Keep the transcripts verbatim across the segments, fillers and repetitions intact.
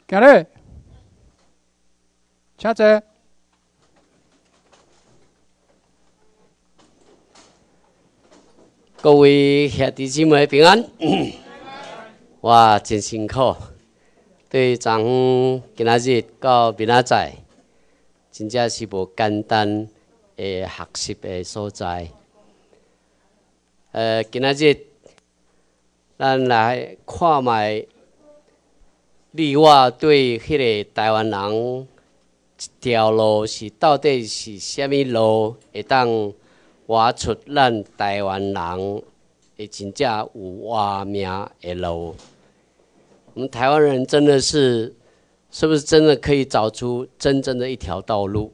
今日，请坐。 各位兄弟姊妹平安。哇，真辛苦。对从今仔日到明仔载，真正是无简单的学习的所在。呃，今仔日咱来看卖。 你我对迄个台湾人一条路是到底是虾米路，会当活出咱台湾人会真正有活命的路？我们台湾人真的是，是不是真的可以找出真正的一条道路？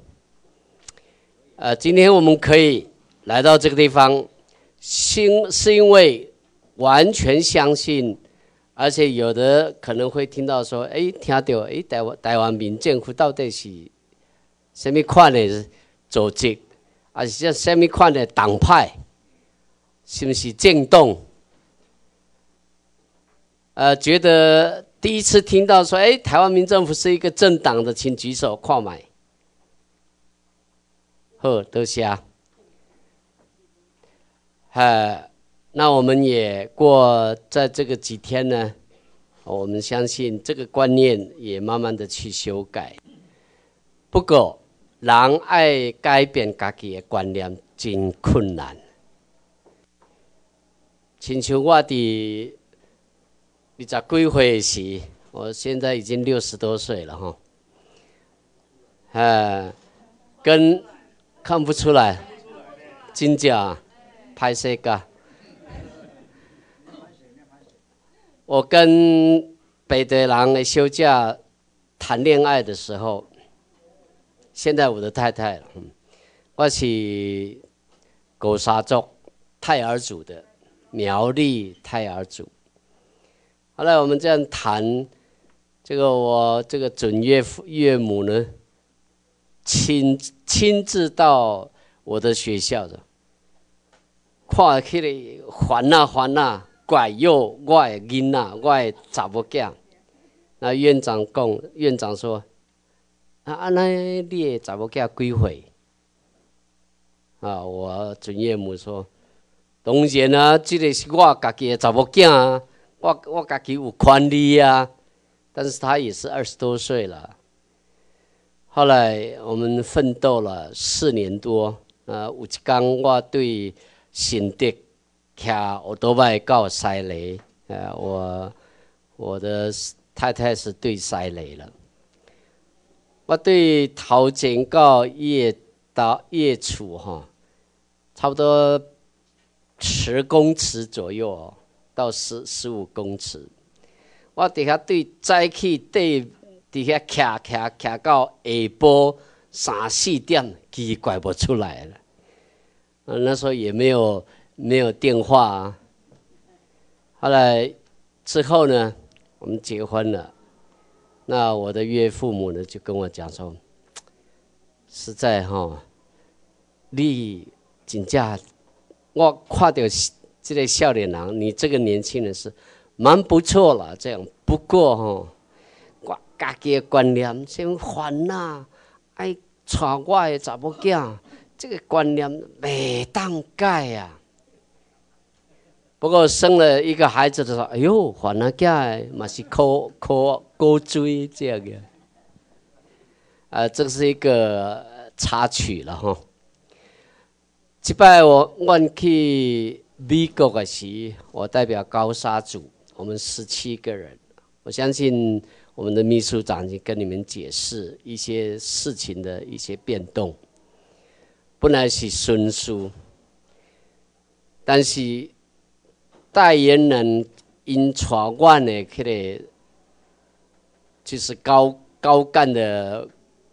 呃，今天我们可以来到这个地方，是是因为完全相信。 而且有的可能会听到说，哎，听到哎，台湾台湾民政府到底是什么款的组织，还是什么款的党派，是不是政党？呃，觉得第一次听到说，哎，台湾民政府是一个政党的，请举手看麦。好，多谢。呃。 那我们也过在这个几天呢，我们相信这个观念也慢慢的去修改。不过，人爱改变家己的观念真困难。亲像我伫二十几岁时，我现在已经六十多岁了哈，呃，跟看不出来，真假拍摄个。 我跟北德人的休假谈恋爱的时候，现在我的太太，嗯、我是狗沙族泰尔族的苗栗泰尔族。后来我们这样谈，这个我这个准岳父岳母呢，亲亲自到我的学校的，看起来烦啊烦啊。 怪诱我的囡仔，我的查某囝。那院长讲，院长说：“啊，安尼你的查某囝几岁？”啊，我准岳母说：“当然啊，这个是我家己的查某囝啊，我我家己有权利啊。但是他也是二十多岁了。后来我们奋斗了四年多，呃，有一天我对新德。 骑奥多麦到西雷，呃，我我的太太是对西雷了。我对头前到夜到夜处哈，差不多十公尺左右哦，到十十五公尺。我底下对早起对底下骑骑骑到下晡三四点，奇怪不出来了。呃，那时候也没有。 没有电话啊。后来之后呢，我们结婚了。那我的岳父母呢，就跟我讲说：“实在哈、哦，你真正我看到这个少年人，你这个年轻人是蛮不错了。这样不过哈、哦，我家己的观念先烦呐，爱带我的查某囝，这个观念袂当改啊。” 不过生了一个孩子的时候，哎呦，反而囝嘛是高高高追这样的，啊，这是一个插曲了哈。这摆我我去美国的时，我代表高沙族，我们十七个人。我相信我们的秘书长已经跟你们解释一些事情的一些变动，本来是顺序，但是。 代言人因带我的迄个就是高高干的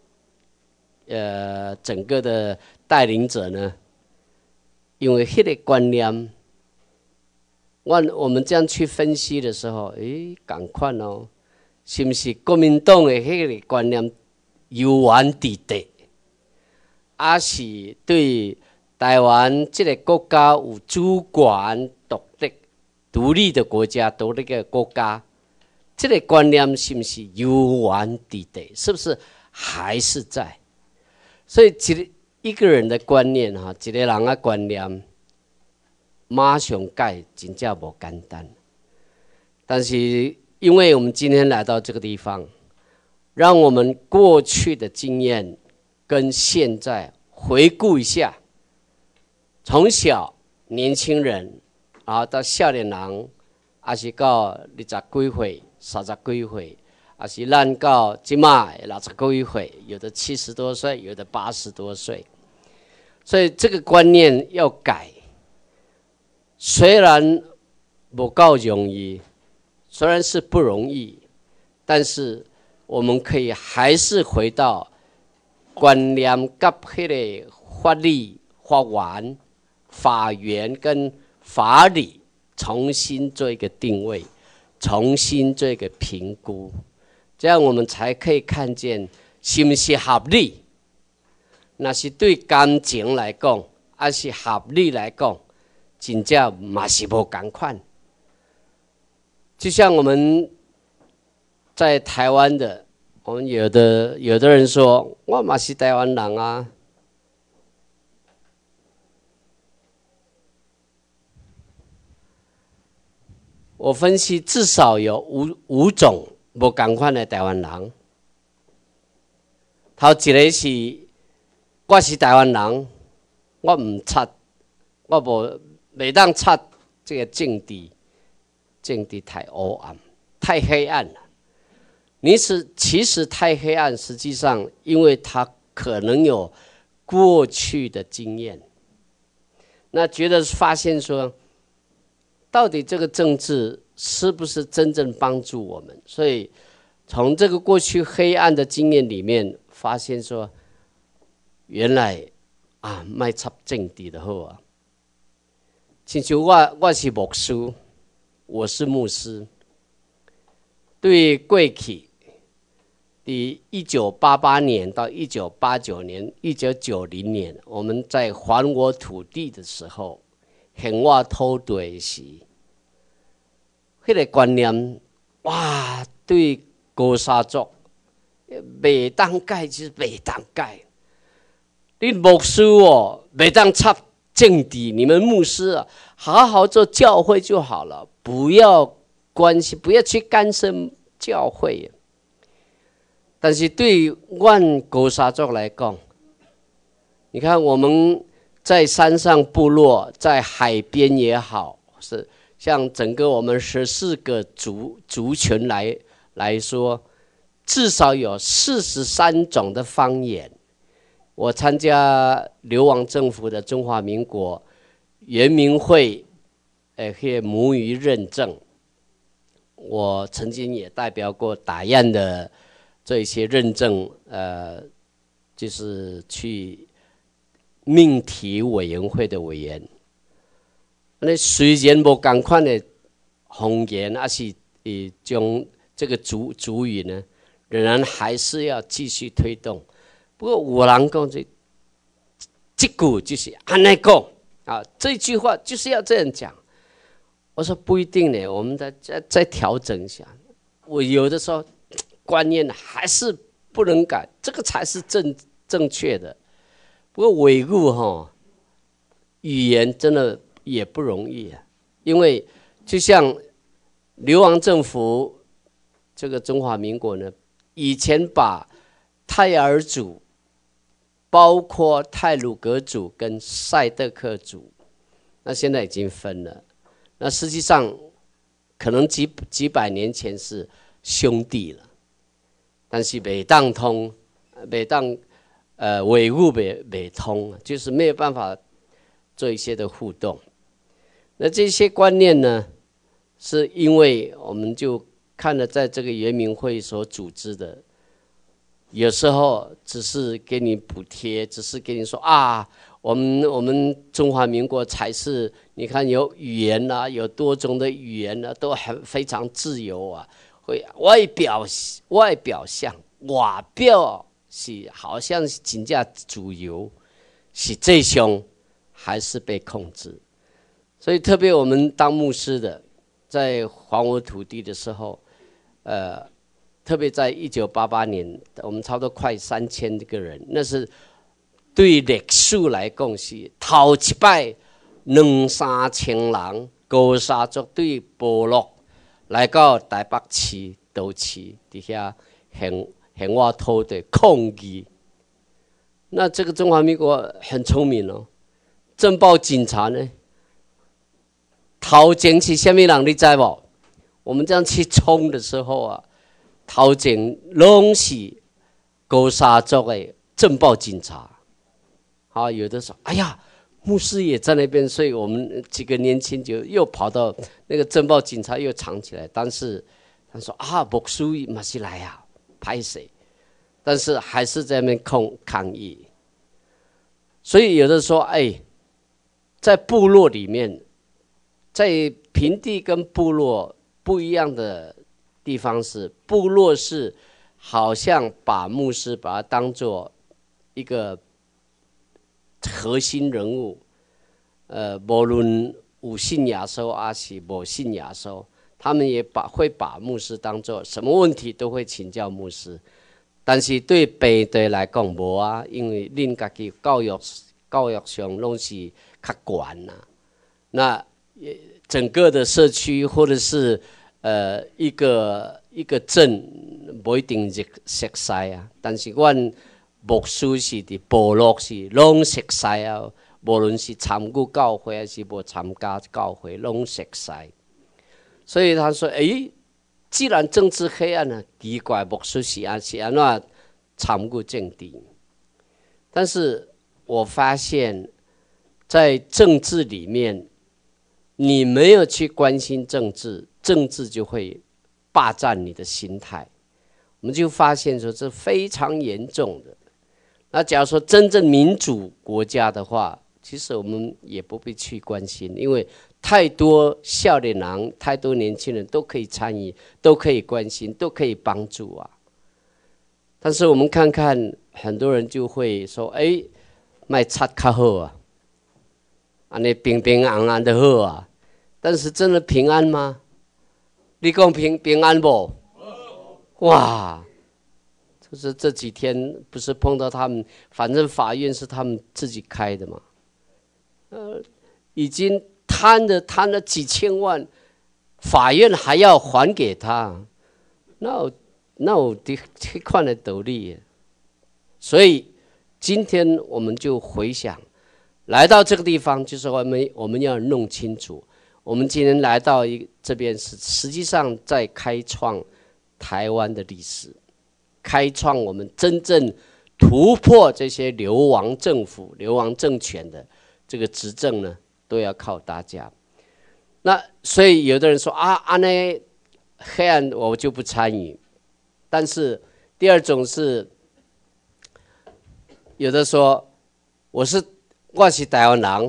呃整个的带领者呢，因为迄个观念，我我们这样去分析的时候，诶，赶快哦，是不是国民党的迄个观念优完地地，还是对台湾这个国家有主权独立？ 独立的国家，独立的国家这个观念是不是有缘地地？是不是还是在？所以一个一个人的观念哈，一个人的观念，马上改真正不简单。但是因为我们今天来到这个地方，让我们过去的经验跟现在回顾一下，从小年轻人啊到少年人，还是到二十几岁、三十几岁。啊，是咱到即卖六十几岁，有的七十多岁，有的八十多岁，所以这个观念要改。虽然不够容易，虽然是不容易，但是我们可以还是回到观念跟迄个法律、法源、法源跟法理重新做一个定位，重新做一个评估。这样我们才可以看见是不是合理。那是对感情来讲，还是合理来讲，真正嘛是无同款。就像我们在台湾的，我们有的有的人说，我嘛是台湾人啊。我分析至少有五五种。无同款的台湾人，头一个是我是台湾人，我唔插，我无袂当插这个政治，政治太黑暗，太黑暗了。你是其实太黑暗，实际上因为他可能有过去的经验，那觉得发现说，到底这个政治是不是真正帮助我们？所以从这个过去黑暗的经验里面，发现说，原来啊，卖插政治的好啊。亲像我，我是牧师，我是牧师。对过去，第一九八八年到一九八九年、一九九零年，我们在还我土地的时候，还我土地时。迄个观念，哇，对高沙族袂当改就是袂当改。你牧师哦，袂当插政治，你们牧师啊，好好做教会就好了，不要关系，不要去干涉教会。但是对阮高沙族来讲，你看我们在山上部落，在海边也好，是。像整个我们十四个族族群来来说，至少有四十三种的方言。我参加流亡政府的中华民国原民会，呃，些母语认证。我曾经也代表过打雁的这一些认证，呃，就是去命题委员会的委员。那虽然无同款的方言，还是呃将这个族族语呢，仍然还是要继续推动。不过有人讲这这句就是安尼讲啊，这句话就是要这样讲。我说不一定呢，我们再再再调整一下。我有的时候观念还是不能改，这个才是正正确的。不过维护哈语言真的。也不容易啊，因为就像流亡政府这个中华民国呢，以前把泰尔族，包括太鲁阁族跟赛德克族，那现在已经分了。那实际上可能几几百年前是兄弟了，但是袂当通，袂当呃维护袂袂通，就是没有办法做一些的互动。那这些观念呢，是因为我们就看了在这个原民会所组织的，有时候只是给你补贴，只是给你说啊，我们我们中华民国才是，你看有语言啊，有多种的语言啊，都很非常自由啊，会外表外表像外表是好像是真正自由，是这种还是被控制。所以特别我们当牧师的，在还我土地的时候， 呃，特别在一九八八年，我们差不多快三千个人，那是对历史来讲是头一摆两三千人高沙族对部落来到台北市都市底下向向我土地抗议。那这个中华民国很聪明哦，政报警察呢，头前是什么人你知不？我们这样去冲的时候啊，头前拢是高沙族的政报警察。啊，有的说，哎呀，牧师也在那边，所以我们几个年轻就又跑到那个政报警察又藏起来。但是他说啊，牧师嘛是来啊，拍谁？但是还是在那边抗抗议。所以有的说，哎，在部落里面，在平地跟部落不一样的地方是，部落是好像把牧师把他当作一个核心人物，呃，无论有信仰收还是无信仰收，他们也把会把牧师当作什么问题都会请教牧师。但是对本地来讲无啊，因为恁家己教育教育上拢是较悬呐。那整个的社区或者是呃一个一个镇，不一定是熟悉啊。但是阮牧师是伫部落是拢熟悉啊，无论是参与教会还是无参加教会，拢熟悉。所以他说：“诶。”既然政治黑暗呢，奇怪牧师是安是安怎参与政治？但是我发现，在政治里面，你没有去关心政治，政治就会霸占你的心态。我们就发现说，这非常严重的。那假如说真正民主国家的话，其实我们也不必去关心，因为太多少年人、太多年轻人都可以参与，都可以关心，都可以帮助啊。但是我们看看，很多人就会说：“哎，卖擦较好啊，安尼平平安安的好啊。”但是真的平安吗？你讲平平安不？哇！就是这几天不是碰到他们，反正法院是他们自己开的嘛，呃，已经。贪的贪了几千万，法院还要还给他，那有那有这这款的道理。所以今天我们就回想，来到这个地方，就是我们我们要弄清楚，我们今天来到一这边是实际上在开创台湾的历史，开创我们真正突破这些流亡政府、流亡政权的这个执政呢。都要靠大家。那所以有的人说啊，安内黑暗我就不参与。但是第二种是，有的说我是我是台湾人，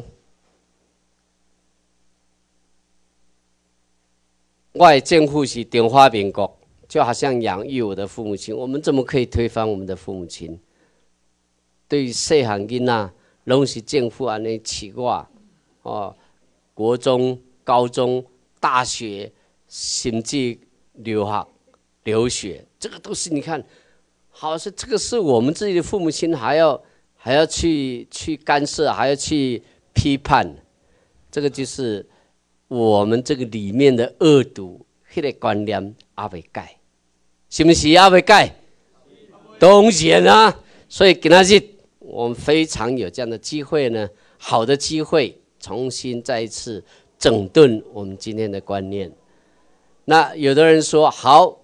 我的政府是中华民国，就好像养育我的父母亲，我们怎么可以推翻我们的父母亲？对于细汉囡仔，拢是政府安尼饲我。哦，国中、高中、大学，甚至留学、留学，这个都是你看，好像这个是我们自己的父母亲还要还要去去干涉，还要去批判，这个就是我们这个里面的恶毒，那个观念还未改，是不是还未改？当然啊，所以今仔日我们非常有这样的机会呢，好的机会。重新再一次整顿我们今天的观念。那有的人说好，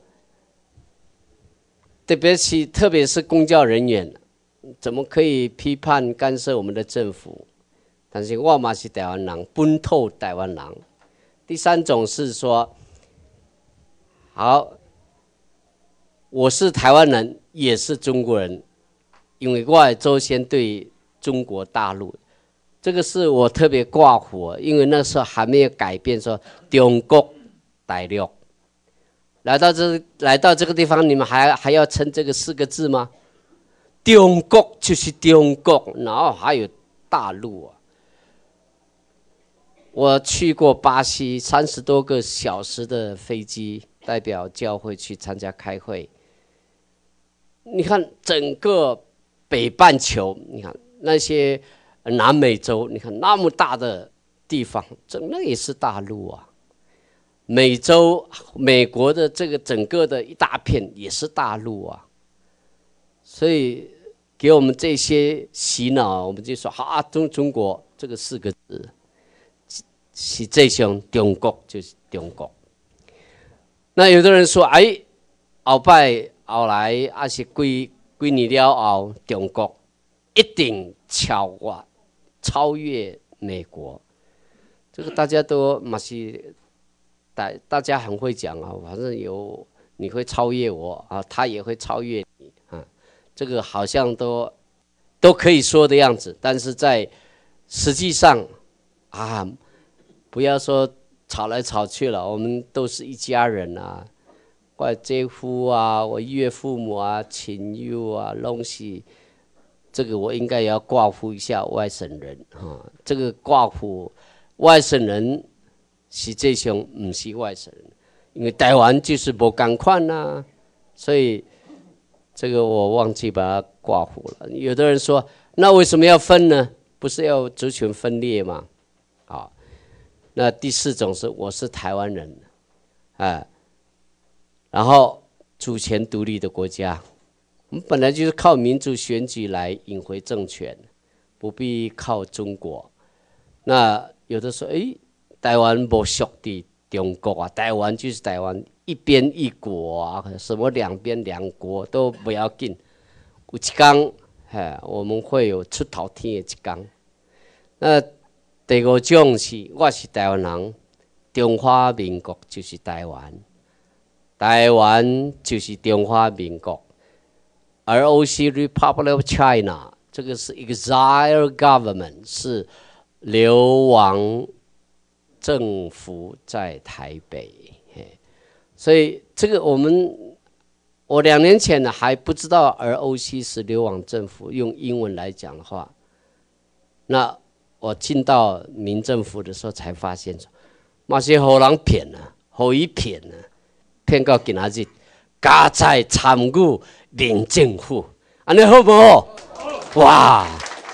特别是特别是公教人员，怎么可以批判干涉我们的政府？但是我嘛是台湾人，本土台湾人。第三种是说，好，我是台湾人，也是中国人，因为我的祖先对中国大陆。这个是我特别挂火，因为那时候还没有改变说中国大陆。来到这来到这个地方，你们还还要称这个四个字吗？中国就是中国，然后还有大陆啊。我去过巴西，三十多个小时的飞机代表教会去参加开会。你看整个北半球，你看那些南美洲，你看那么大的地方，整那也是大陆啊。美洲、美国的这个整个的一大片也是大陆啊。所以给我们这些洗脑，我们就说啊，中中国这个四个字，实际上中国就是中国。那有的人说，哎，后摆后来还是几几年了后，中国一定超过超越美国。这个大家都嘛是大大家很会讲啊，反正有你会超越我啊，他也会超越你啊，这个好像都都可以说的样子，但是在实际上啊，不要说吵来吵去了，我们都是一家人啊。我姐夫啊，我岳父母啊，亲友啊，拢是这个我应该也要挂呼一下外省人啊。这个挂呼外省人实际上不是外省人，因为台湾就是不同款呐，所以这个我忘记把它挂呼了。有的人说，那为什么要分呢？不是要族群分裂吗？好，那第四种是我是台湾人，哎。然后主权独立的国家，我们本来就是靠民主选举来赢回政权，不必靠中国。那有的说，哎，台湾不属于中国啊，台湾就是台湾，一边一国啊，什么两边两国都不要紧。有一天，哎，我们会有出头天的一天。那第五种是，我是台湾人，中华民国就是台湾。台湾就是中华民国 ，R O C Republic of China， 这个是 exile government， 是流亡政府在台北，所以这个我们我两年前呢还不知道 R O C 是流亡政府，用英文来讲的话，那我进到民政府的时候才发现，那些互人骗了，互伊骗了。骗到今仔日，加在参与领政府，安尼好不好？哇！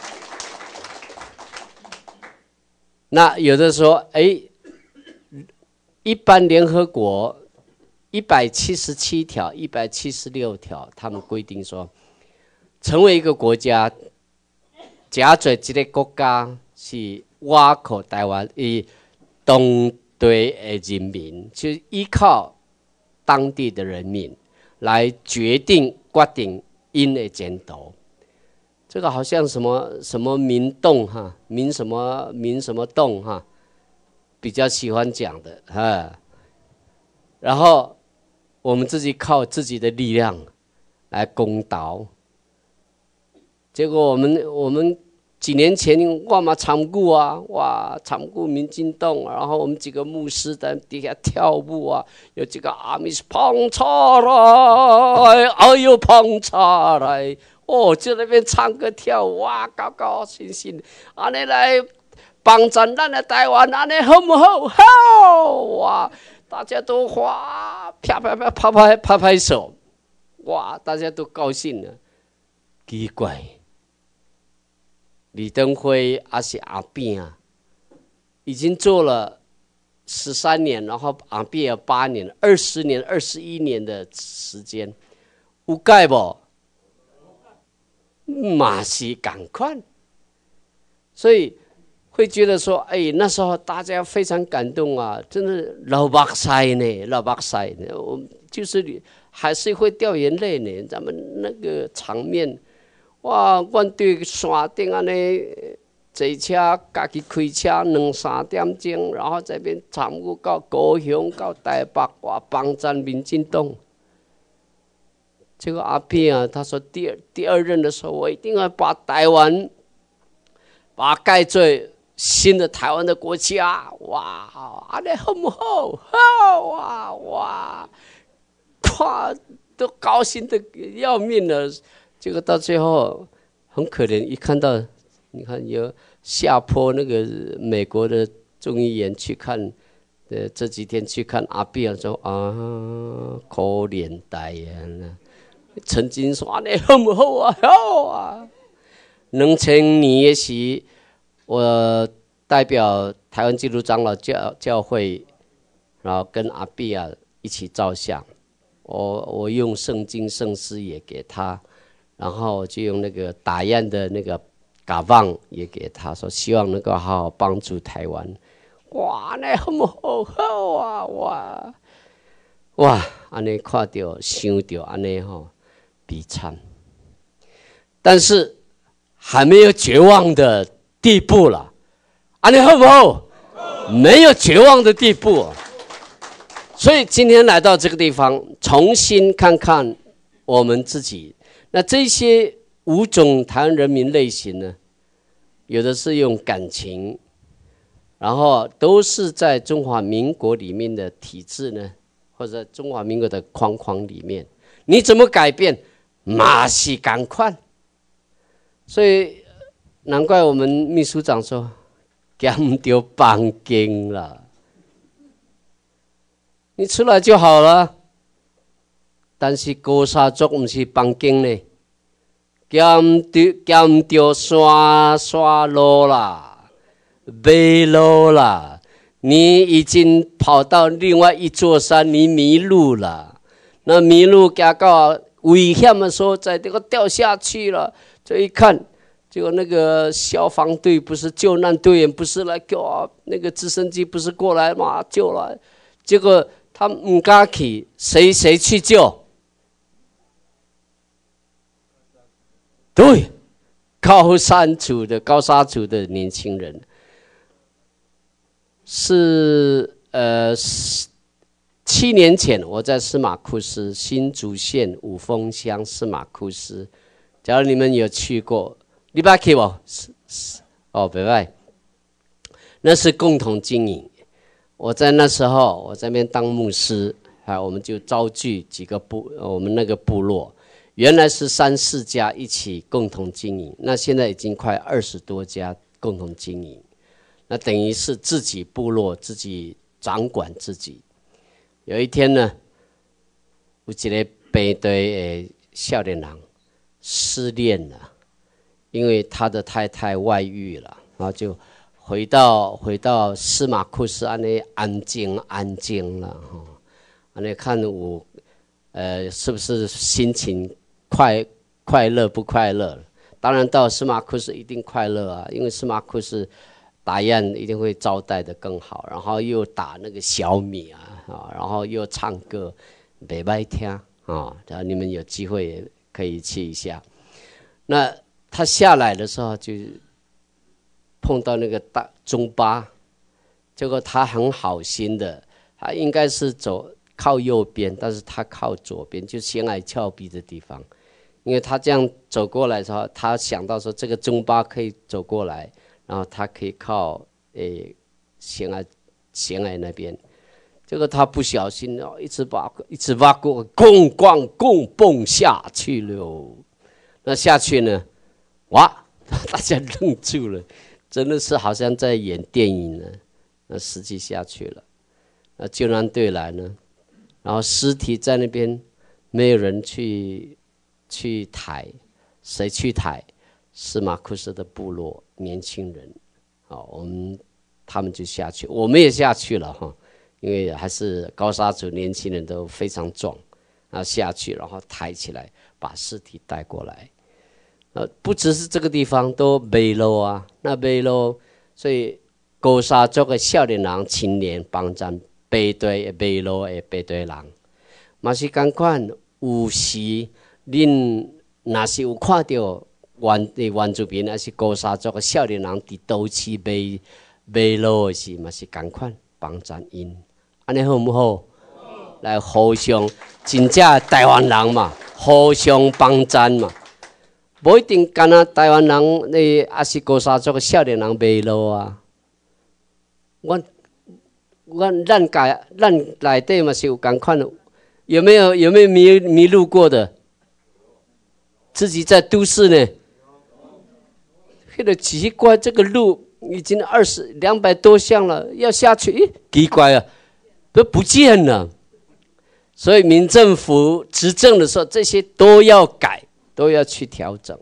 那有的说，哎，一般联合国一百七十七条、一百七十六条，他们规定说，成为一个国家，假做一个国家是我靠台湾以当地的人民，就依靠。当地的人民来决定决定因的前途，这个好像什么什么民动哈，民什么民什么动哈，比较喜欢讲的哈。然后我们自己靠自己的力量来攻倒，结果我们我们几年前我嘛参与啊，哇，参与民进党，然后我们几个牧师在底下跳舞啊，有几个阿弥是捧茶来，哎呦捧茶来，哦，就那边唱歌跳舞，哇，高高兴兴，安尼来帮咱咱的台湾，安尼好不好？好哇，大家都哇啪啪啪拍拍拍拍手，哇，大家都高兴了，奇怪。李登辉还是阿扁啊，已经做了十三年，然后阿扁有八年，二十年、二十一年的时间，有改不？嘛是赶快，所以会觉得说，哎，那时候大家非常感动啊，真的老目屎呢，老目屎呢，我就是还是会掉眼泪呢，咱们那个场面。哇！阮对山顶安尼坐车，家己开车两三点钟，然后这边参与到高雄、到台北，哇，帮战民进党。这个阿扁啊，他说第二第二任的时候，我一定要把台湾把它盖做新的台湾的国家。哇，安尼好不好？好啊！哇，看都高兴的要命了。结果到最后很可怜，一看到你看有下坡那个美国的众议员去看呃，这几天去看阿碧啊，说啊，可怜呆呀！曾经说安尼好唔好啊？好啊！两千年的时，我代表台湾基督长老教教会，然后跟阿碧啊一起照相。我我用圣经圣诗也给他，然后就用那个打样的那个嘎棒也给他，说希望能够好好帮助台湾。哇，安尼好唔好？好啊！哇哇，安尼看到想到安尼吼，悲惨。但是还没有绝望的地步了，安尼好不好？没有绝望的地步。所以今天来到这个地方，重新看看我们自己。那这些五种台湾人民类型呢，有的是用感情，然后都是在中华民国里面的体制呢，或者中华民国的框框里面，你怎么改变？马是赶快。所以难怪我们秘书长说，减掉绑经了。你出来就好了，但是高沙族不是绑经呢，减掉减掉山山路啦，背路啦，你已经跑到另外一座山，你迷路了。那迷路行到危险的所在，这个掉下去了。这一看，结果那个消防队不是救难队员，不是来救啊，那个直升机不是过来嘛救了，结果。他唔敢去，谁谁去救？对，高山族的高沙族的年轻人，是呃七年前我在司马库斯新竹县五峰乡司马库斯，假如你们有去过，你捌去无？哦，不歹，那是共同经营。我在那时候，我在那边当牧师，啊，我们就召集几个部，我们那个部落，原来是三四家一起共同经营，那现在已经快二十多家共同经营，那等于是自己部落自己掌管自己。有一天呢，有一个平队的少年人失恋了，因为他的太太外遇了，然后就。回到回到司马库斯，安尼安静安静了哈，安尼看我，呃，是不是心情快快乐不快乐？当然到司马库斯一定快乐啊，因为司马库斯打雁一定会招待的更好，然后又打那个小米啊，啊，然后又唱歌，袂歹听啊，然后你们有机会也可以去一下。那他下来的时候就。碰到那个大中巴，结果他很好心的，他应该是走靠右边，但是他靠左边，就悬崖峭壁的地方。因为他这样走过来的时候，他想到说这个中巴可以走过来，然后他可以靠诶悬崖悬崖那边。结果他不小心哦，一直把一直挖过，咣咣咣蹦下去了。那下去呢，哇，大家愣住了。真的是好像在演电影呢，那实际下去了，那救难队来呢，然后尸体在那边，没有人去去抬，谁去抬？司马库斯的部落年轻人，好，我们他们就下去，我们也下去了哈，因为还是高沙族年轻人都非常壮，然后下去，然后抬起来，把尸体带过来。呃，不只是这个地方都没路啊，那没路，所以高沙族的少年人、青年帮咱背对没路的背对人，嘛是同款。有时恁若是有看到原的原住民，还是高沙族的少年人伫都市没没路的时，嘛是同款帮咱因，安尼好唔好？来互相真正台湾人嘛，互相帮咱嘛。不一定干那台湾人，你也是高沙族的少年人迷路啊。我我咱家咱内底嘛是有同款的，有没有有没有迷迷路过的？自己在都市呢，那个奇怪，这个路已经二十两百多巷了，要下去，咦，奇怪啊！ 都不见了。所以民政府执政的时候，这些都要改，都要去调整。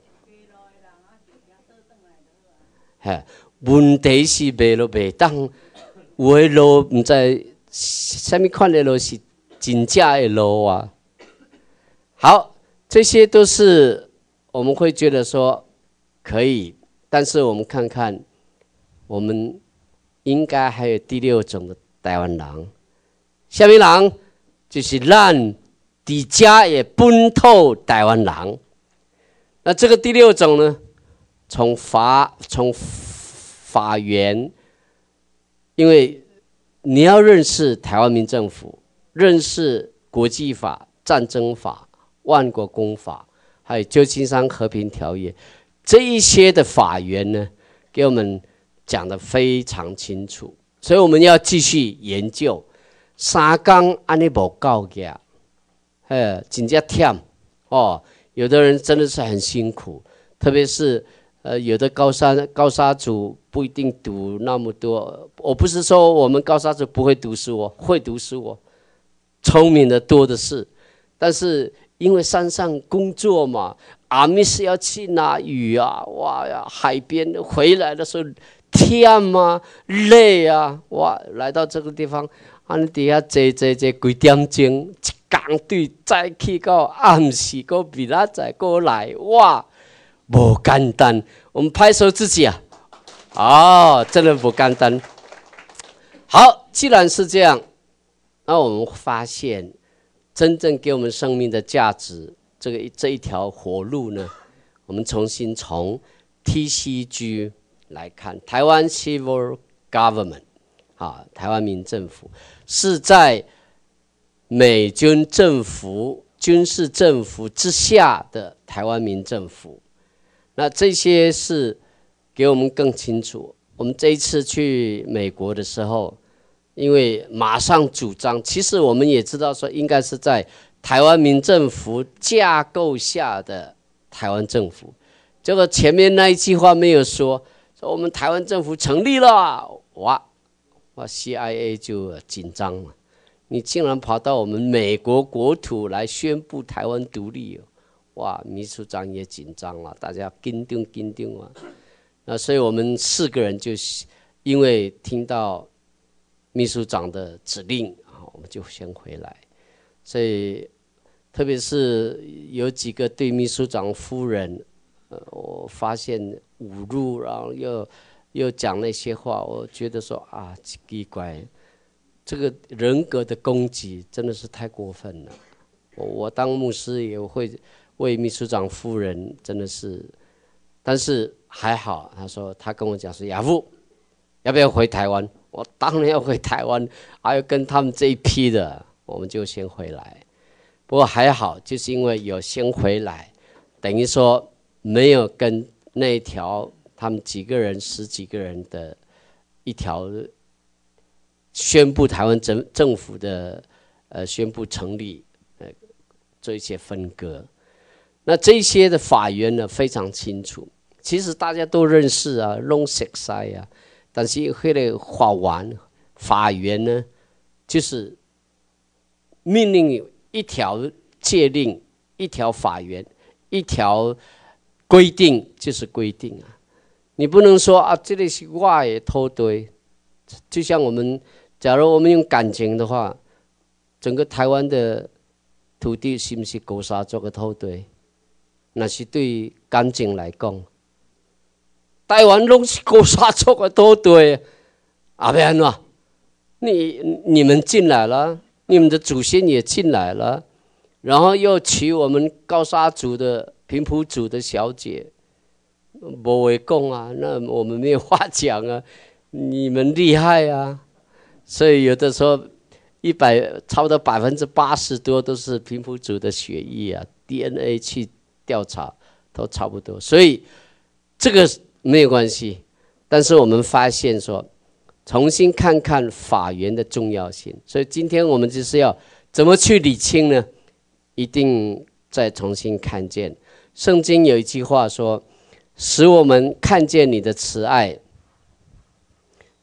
哎，问题是卖路袂当，有的路唔知什么款的路是真正的路啊。好，这些都是我们会觉得说可以，但是我们看看，我们应该还有第六种的台湾人，什么人？就是咱伫家也本土台湾人。那这个第六种呢，从法从法源，因为你要认识台湾民政府，认识国际法、战争法、万国公法，还有旧金山和平条约，这一些的法源呢，给我们讲得非常清楚，所以我们要继续研究。三工安尼无够个，呃，真正忝哦。有的人真的是很辛苦，特别是呃，有的高沙高沙族不一定读那么多。我不是说我们高沙族不会读书哦，会读书哦，聪明的多的是。但是因为山上工作嘛，阿密是要去拿鱼啊，哇呀，海边回来的时候忝啊，累啊，哇，来到这个地方。安尼底下坐坐坐几点钟，一工队再去到暗时，搁明仔载过来，哇，不简单。我们拍手自己啊，哦，真的不简单。好，既然是这样，那我们发现真正给我们生命的价值，这个这一条活路呢，我们重新从 T C G 来看，台湾 Civil Government。啊，台湾民政府是在美军政府、军事政府之下的台湾民政府。那这些是给我们更清楚。我们这一次去美国的时候，因为马上主张，其实我们也知道说，应该是在台湾民政府架构下的台湾政府。结果前面那一句话没有说，说我们台湾政府成立了，哇！哇 ，C I A 就紧张了，你竟然跑到我们美国国土来宣布台湾独立，哇，秘书长也紧张了，大家紧张紧张啊。那所以我们四个人就因为听到秘书长的指令，我们就先回来。所以特别是有几个对秘书长夫人，呃，我发现侮辱，然后又。又讲那些话，我觉得说啊，奇怪，这个人格的攻击真的是太过分了。我我当牧师也会为秘书长夫人真的是，但是还好，他说他跟我讲说，亚父要不要回台湾？我当然要回台湾，还有跟他们这一批的，我们就先回来。不过还好，就是因为有先回来，等于说没有跟那条。他们几个人、十几个人的一条宣布台湾政政府的呃宣布成立，呃做一些分割。那这些的法源呢非常清楚，其实大家都认识啊，拢熟悉啊。但是那个法完法源呢，就是命令一条戒令、一条法源、一条规定，就是规定啊。你不能说啊，这里是我的土地，就像我们，假如我们用感情的话，整个台湾的土地是不是高沙族的土地？那是对感情来讲，台湾拢是高沙族的土地，啊，不然呢？你你们进来了，你们的祖先也进来了，然后又娶我们高沙族的平埔族的小姐。没为讲啊，那我们没有话讲啊，你们厉害啊，所以有的时候一百差不多百分之八十多都是平埔族的血液啊 ，D N A 去调查都差不多，所以这个没有关系。但是我们发现说，重新看看法源的重要性，所以今天我们就是要怎么去理清呢？一定再重新看见。圣经有一句话说。使我们看见你的慈爱，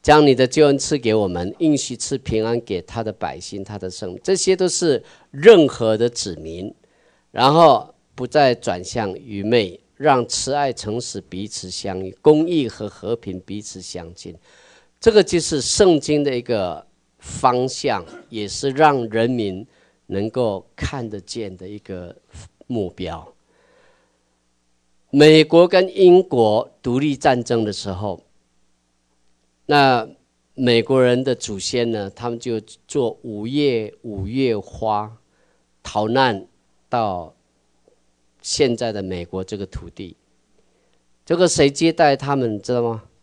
将你的救恩赐给我们，应许赐平安给他的百姓，他的圣民，这些都是任何的子民，然后不再转向愚昧，让慈爱诚实彼此相遇，公义和和平彼此相近。这个就是圣经的一个方向，也是让人民能够看得见的一个目标。美国跟英国独立战争的时候，那美国人的祖先呢，他们就做五月五月花逃难到现在的美国这个土地。这个谁接待他们，知道吗？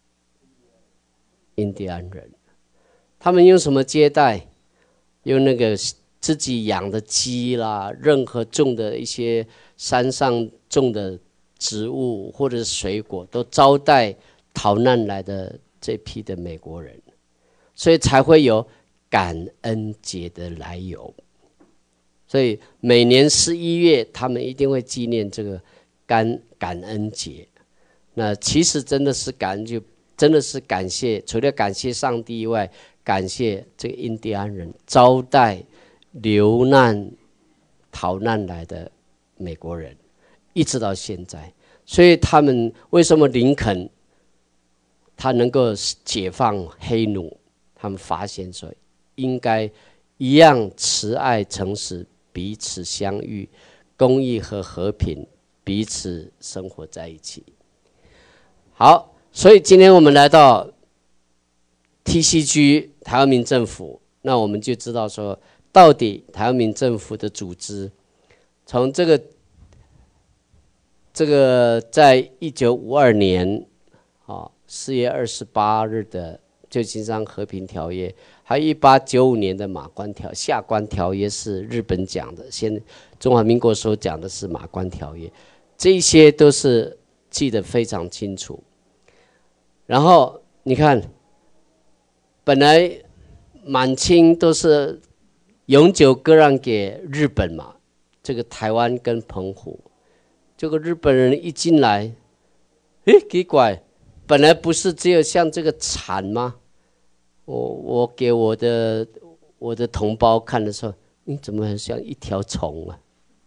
印第安人。他们用什么接待？用那个自己养的鸡啦，任何种的一些山上种的植物或者是水果，都招待逃难来的这批的美国人，所以才会有感恩节的来由。所以每年十一月，他们一定会纪念这个感感恩节。那其实真的是感恩，就真的是感谢，除了感谢上帝以外，感谢这个印第安人招待流难、逃难来的美国人，一直到现在。所以他们为什么林肯他能够解放黑奴？他们发现说，应该一样慈爱、诚实，彼此相遇，公义和和平彼此生活在一起。好，所以今天我们来到 T C G 台湾民政府，那我们就知道说，到底台湾民政府的组织，从这个这个在一九五二年啊四月二十八日的旧金山和平条约，还有一八九五年的马关条下关条约是日本讲的，现中华民国时候讲的是马关条约，这些都是记得非常清楚。然后你看，本来满清都是永久割让给日本嘛，这个台湾跟澎湖，这个日本人一进来，诶，奇怪，本来不是只有像这个蚕吗？我我给我的我的同胞看的时候，你怎么很像一条虫啊？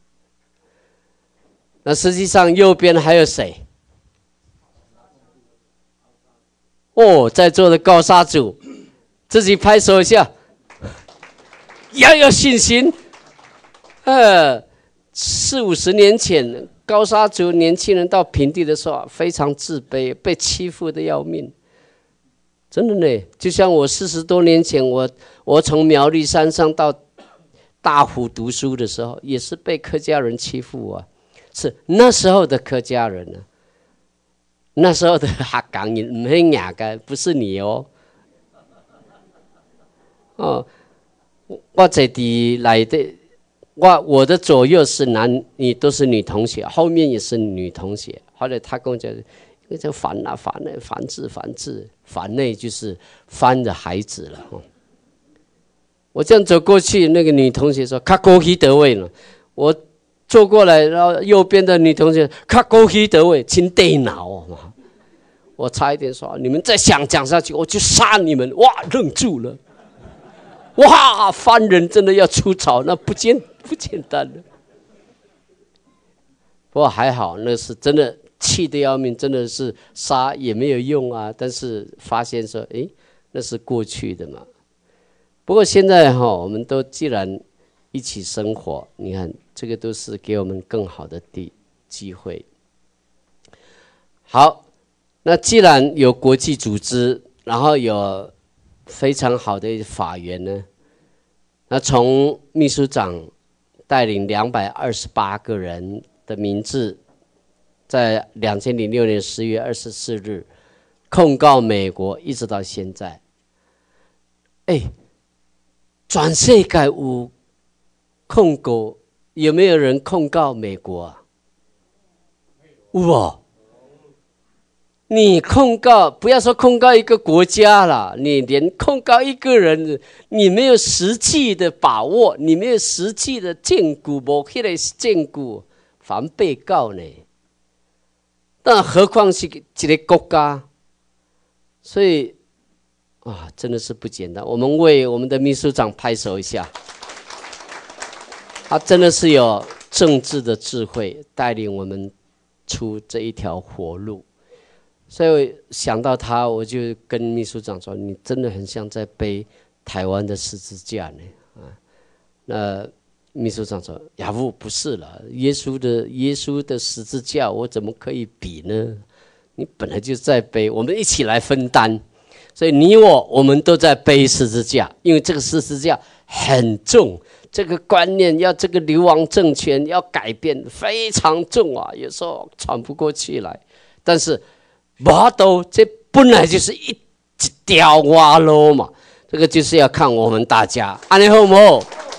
那实际上右边还有谁？哦，在座的高沙组，自己拍手一下，要有信心。呃，四五十年前，高沙族年轻人到平地的时候非常自卑，被欺负的要命。真的呢，就像我四十多年前，我我从苗栗山上到大湖读书的时候，也是被客家人欺负啊。是那时候的客家人呢、啊，那时候的客家人不是雅的，不是你哦。哦，我这里来的，我我的左右是男女都是女同学，后面也是女同学。后来他跟我讲，那叫繁啊繁呢，繁字繁字，繁内就是翻的孩子了。哦，我这样走过去，那个女同学说：“卡高希得位了。”我坐过来，然后右边的女同学：“卡高希得位，请电脑哦。”我差一点说：“你们再想讲下去，我就杀你们！”哇，愣住了。哇，番人真的要出草，那不简不简单了。不过还好，那是真的气得要命，真的是杀也没有用啊。但是发现说，哎，那是过去的嘛。不过现在哈，我们都既然一起生活，你看这个都是给我们更好的地机会。好，那既然有国际组织，然后有非常好的法源呢，那从秘书长带领两百二十八个人的名字，在两千零六年十月二十四日控告美国，一直到现在。哎，全世界有控告，有没有人控告美国啊？有哦。你控告，不要说控告一个国家了，你连控告一个人，你没有实际的把握，你没有实际的证据，没那个证据，反被告呢？那何况是一个国家？所以啊，真的是不简单。我们为我们的秘书长拍手一下，他真的是有政治的智慧，带领我们出这一条活路。所以想到他，我就跟秘书长说：“你真的很像在背台湾的十字架呢。”啊，那秘书长说：“亚夫不是了，耶稣的耶稣的十字架，我怎么可以比呢？你本来就在背，我们一起来分担。所以你我我们都在背十字架，因为这个十字架很重，这个观念要这个流亡政权要改变非常重啊，有时候喘不过气来，但是。”无都这本来就是一一条弯路嘛，这个就是要看我们大家，安尼好唔好？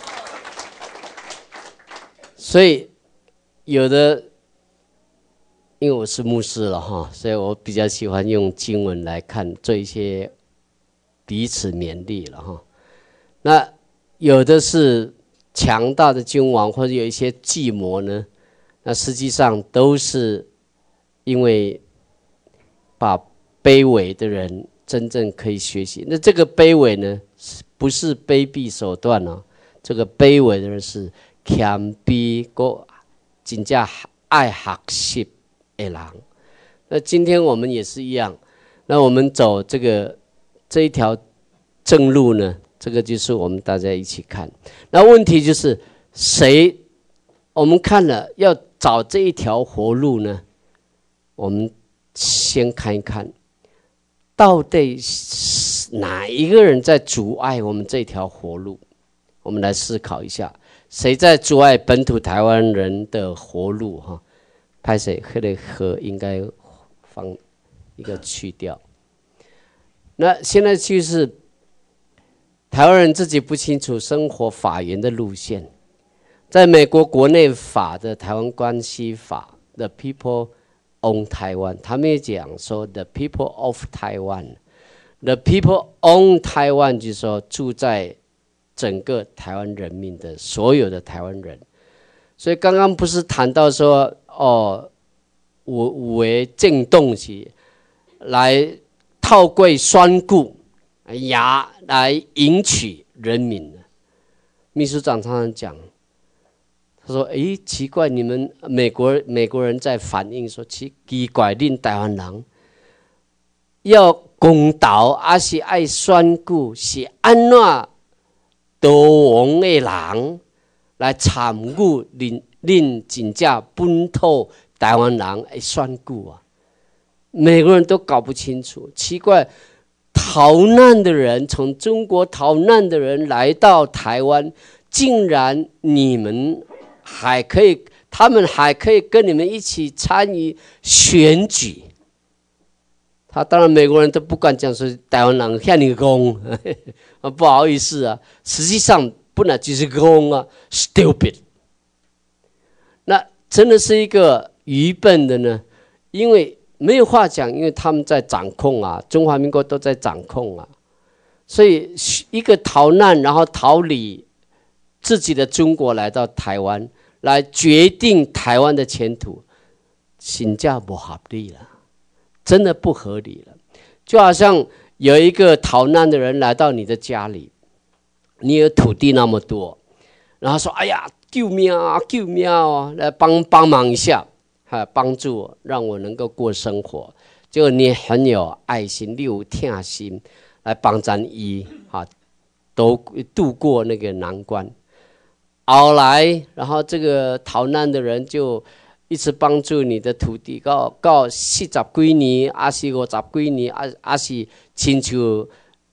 所以有的，因为我是牧师了哈，所以我比较喜欢用经文来看，做一些彼此勉励了哈。那有的是强大的君王，或者有一些计谋呢，那实际上都是因为。把卑微的人真正可以学习，那这个卑微呢，不是卑鄙手段哦，这个卑微的人是谦卑个真正爱学习的人。那今天我们也是一样，那我们走这个这一条正路呢，这个就是我们大家一起看。那问题就是谁？我们看了要找这一条活路呢，我们。先看一看，到底哪一个人在阻碍我们这条活路？我们来思考一下，谁在阻碍本土台湾人的活路？哈，拍谁？黑的和应该放一个去掉。那现在就是台湾人自己不清楚生活法源的路线，在美国国内法的台湾关系法的 People。On Taiwan， 他们也讲说 the people of Taiwan，the people on Taiwan 就是说住在整个台湾人民的所有的台湾人。所以刚刚不是谈到说哦，有有的政党是来套柜宣固牙来迎娶人民的。秘书长常常讲。他说：“诶，奇怪，你们美国美国人在反映说，奇奇怪，恁台湾人要公道，还是爱选举，是安怎多王的人来参与恁恁真正本土台湾人的选举啊？美国人都搞不清楚，奇怪，逃难的人从中国逃难的人来到台湾，竟然你们。”还可以，他们还可以跟你们一起参与选举。他当然美国人都不敢讲说台湾人向你讲，不好意思啊，实际上本来就是讲啊 ，stupid。那真的是一个愚笨的呢，因为没有话讲，因为他们在掌控啊，中华民国都在掌控啊，所以一个逃难，然后逃离。自己的中国来到台湾，来决定台湾的前途，真的不合理了，真的不合理了。就好像有一个逃难的人来到你的家里，你有土地那么多，然后说：“哎呀，救命啊，救命啊！来帮帮忙一下，哈，帮助我，让我能够过生活。”结果你很有爱心，你有贴心，来帮咱伊哈，都度过那个难关。后来，然后这个逃难的人就一直帮助你的土地，到到四十几年，还是五十几年，还还是亲像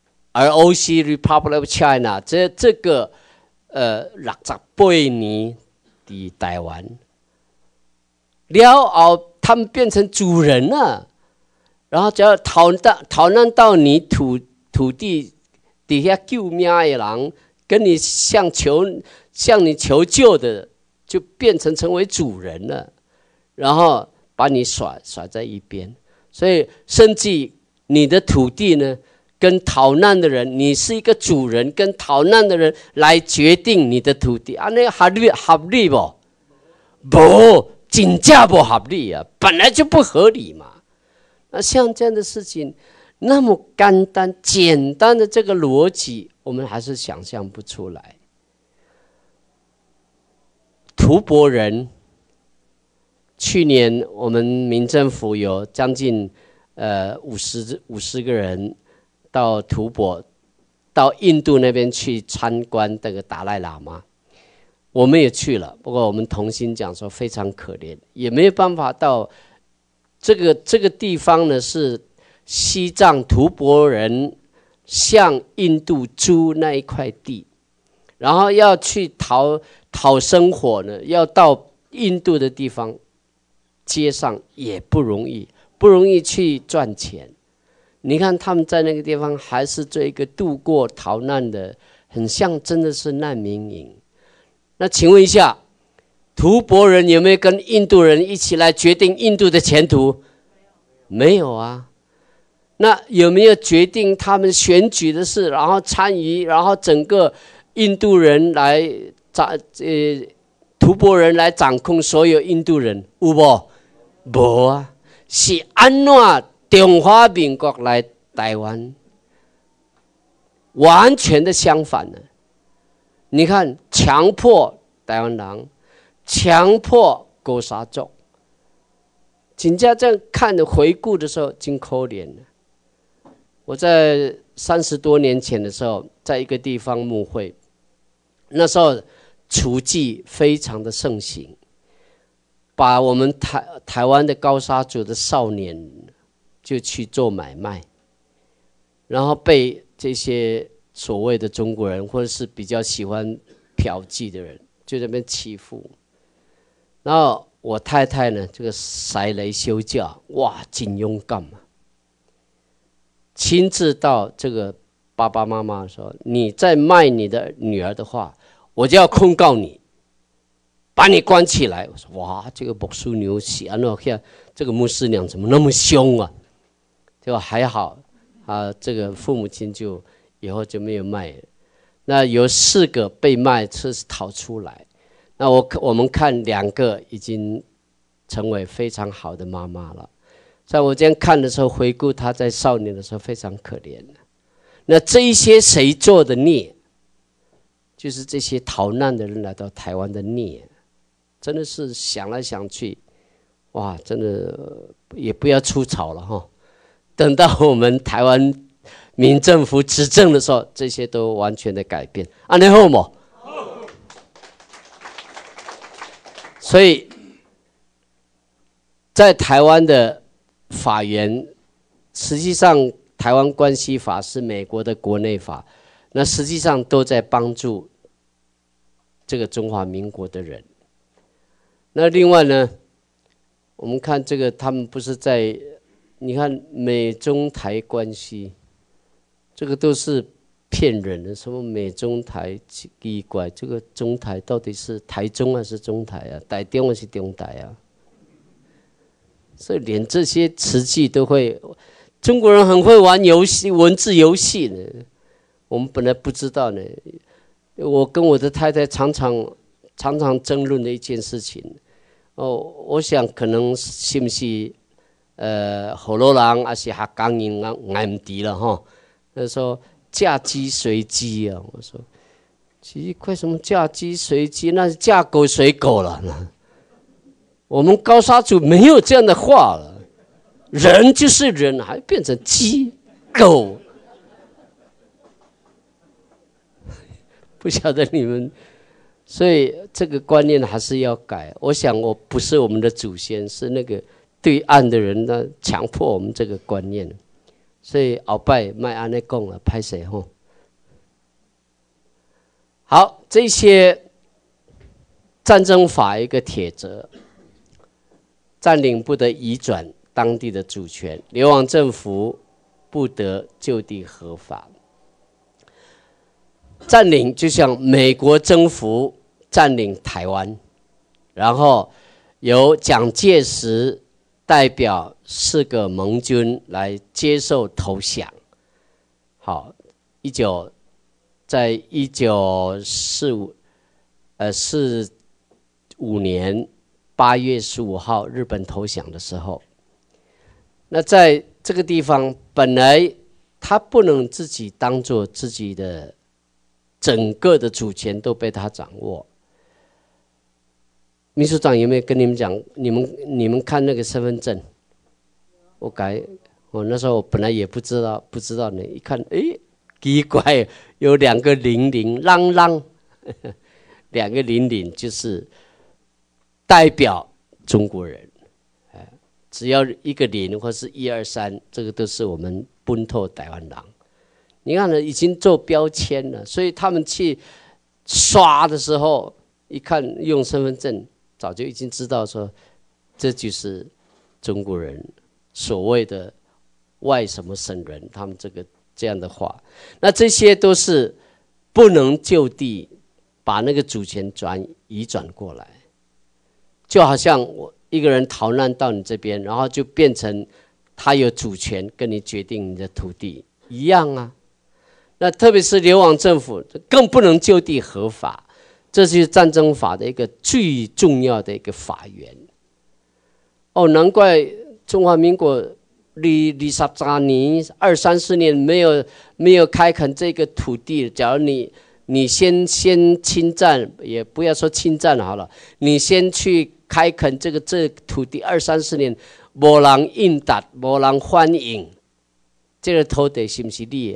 R O C Republic of China 这这个呃六十八年的台湾，了后他们变成主人了，然后只要逃到逃难到你土土地底下救命的人，跟你向求。向你求救的，就变成成为主人了，然后把你甩甩在一边。所以，甚至你的土地呢，跟逃难的人，你是一个主人，跟逃难的人来决定你的土地，啊，那合理合理不？不，真正不合理啊，本来就不合理嘛。那像这样的事情， 那么简单简单的这个逻辑，我们还是想象不出来。吐蕃人，去年我们民政府有将近呃五十五十个人到吐蕃，到印度那边去参观这个达赖喇嘛。我们也去了，不过我们同心讲说非常可怜，也没有办法到这个这个地方呢，是西藏吐蕃人向印度租那一块地，然后要去讨讨生活呢，要到印度的地方街上也不容易，不容易去赚钱。你看他们在那个地方还是做一个渡过逃难的，很像真的是难民营。那请问一下，吐蕃人有没有跟印度人一起来决定印度的前途？没有啊。那有没有决定他们选举的事，然后参与，然后整个印度人来掌呃吐蕃人来掌控所有印度人？有无？无啊，是安怎中华民国来台湾？完全的相反呢。你看，强迫台湾人，强迫高沙族，真正这样看的回顾的时候，真可怜了。我在三十多年前的时候，在一个地方牧会，那时候雏妓非常的盛行，把我们台台湾的高沙族的少年就去做买卖，然后被这些所谓的中国人或者是比较喜欢嫖妓的人就在那边欺负。然后我太太呢，这个塞雷休假，哇，真勇敢嘛！亲自到这个爸爸妈妈说：“你再卖你的女儿的话，我就要控告你，把你关起来。”我说：“哇，这个牧师牛喜啊，那看这个牧师娘怎么那么凶啊？”结果还好啊，这个父母亲就以后就没有卖了。那有四个被卖是逃出来，那我我们看两个已经成为非常好的妈妈了。在我今天看的时候，回顾他在少年的时候非常可怜。那这一些谁做的孽？就是这些逃难的人来到台湾的孽，真的是想来想去，哇，真的也不要出草了哈。等到我们台湾民政府执政的时候，这些都完全的改变。安尼好冇？所以，在台湾的法源，实际上台湾关系法是美国的国内法，那实际上都在帮助这个中华民国的人。那另外呢，我们看这个，他们不是在，你看美中台关系，这个都是骗人的，什么美中台奇怪，这个中台到底是台中还是中台啊？台中还是中台啊？所以连这些词句都会，中国人很会玩游戏，文字游戏呢。我们本来不知道呢。我跟我的太太常常常常争论的一件事情。哦，我想可能是不是呃，河洛人还是客家人啊，我唔知了哈。他说嫁鸡随鸡啊，我说奇怪，什么嫁鸡随鸡？那是嫁狗随狗了。我们高沙族没有这样的话了，人就是人，还变成鸡狗，不晓得你们，所以这个观念还是要改。我想我不是我们的祖先，是那个对岸的人呢强迫我们这个观念，所以后摆卖安尼讲了，拍谁吼？好，这些战争法一个铁则。占领不得移转当地的主权，流亡政府不得就地合法。占领就像美国征服占领台湾，然后由蒋介石代表四个盟军来接受投降。好，一九在一九四五呃四五年。八月十五号，日本投降的时候，那在这个地方本来他不能自己当做自己的整个的主权都被他掌握。秘书长有没有跟你们讲？你们你们看那个身份证，我改，我那时候我本来也不知道，不知道呢，一看，哎，奇怪，有两个零零，啷啷，两个零零就是代表中国人。只要一个零或是一二三，这个都是我们本土台湾人。你看呢，已经做标签了，所以他们去刷的时候，一看用身份证，早就已经知道说，这就是中国人所谓的外什么省人，他们这个这样的话，那这些都是不能就地把那个主权转移转过来，就好像我。一个人逃难到你这边，然后就变成他有主权跟你决定你的土地一样啊。那特别是流亡政府更不能就地合法，这就是战争法的一个最重要的一个法源。哦，难怪中华民国历历十几年、二三十年没有没有开垦这个土地。假如你你先先侵占，也不要说侵占好了，你先去。开垦这个这个土地二三十年，没人应答，没人欢迎，这个土地是不是你的？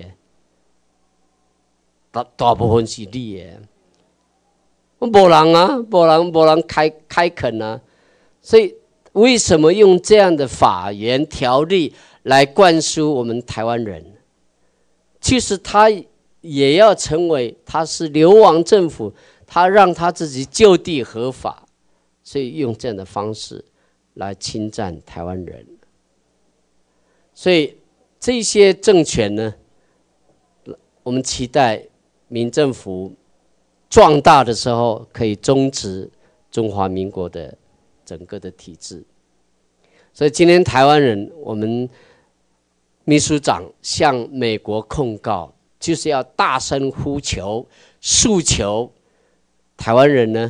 大大部分是你的，没人啊，没人没人开开垦啊，所以为什么用这样的法源条例来灌输我们台湾人？其实他也要成为他是流亡政府，他让他自己就地合法。所以用这样的方式来侵占台湾人，所以这些政权呢，我们期待民政府壮大的时候，可以终止中华民国的整个的体制。所以今天台湾人，我们秘书长向美国控告，就是要大声呼求、诉求台湾人呢。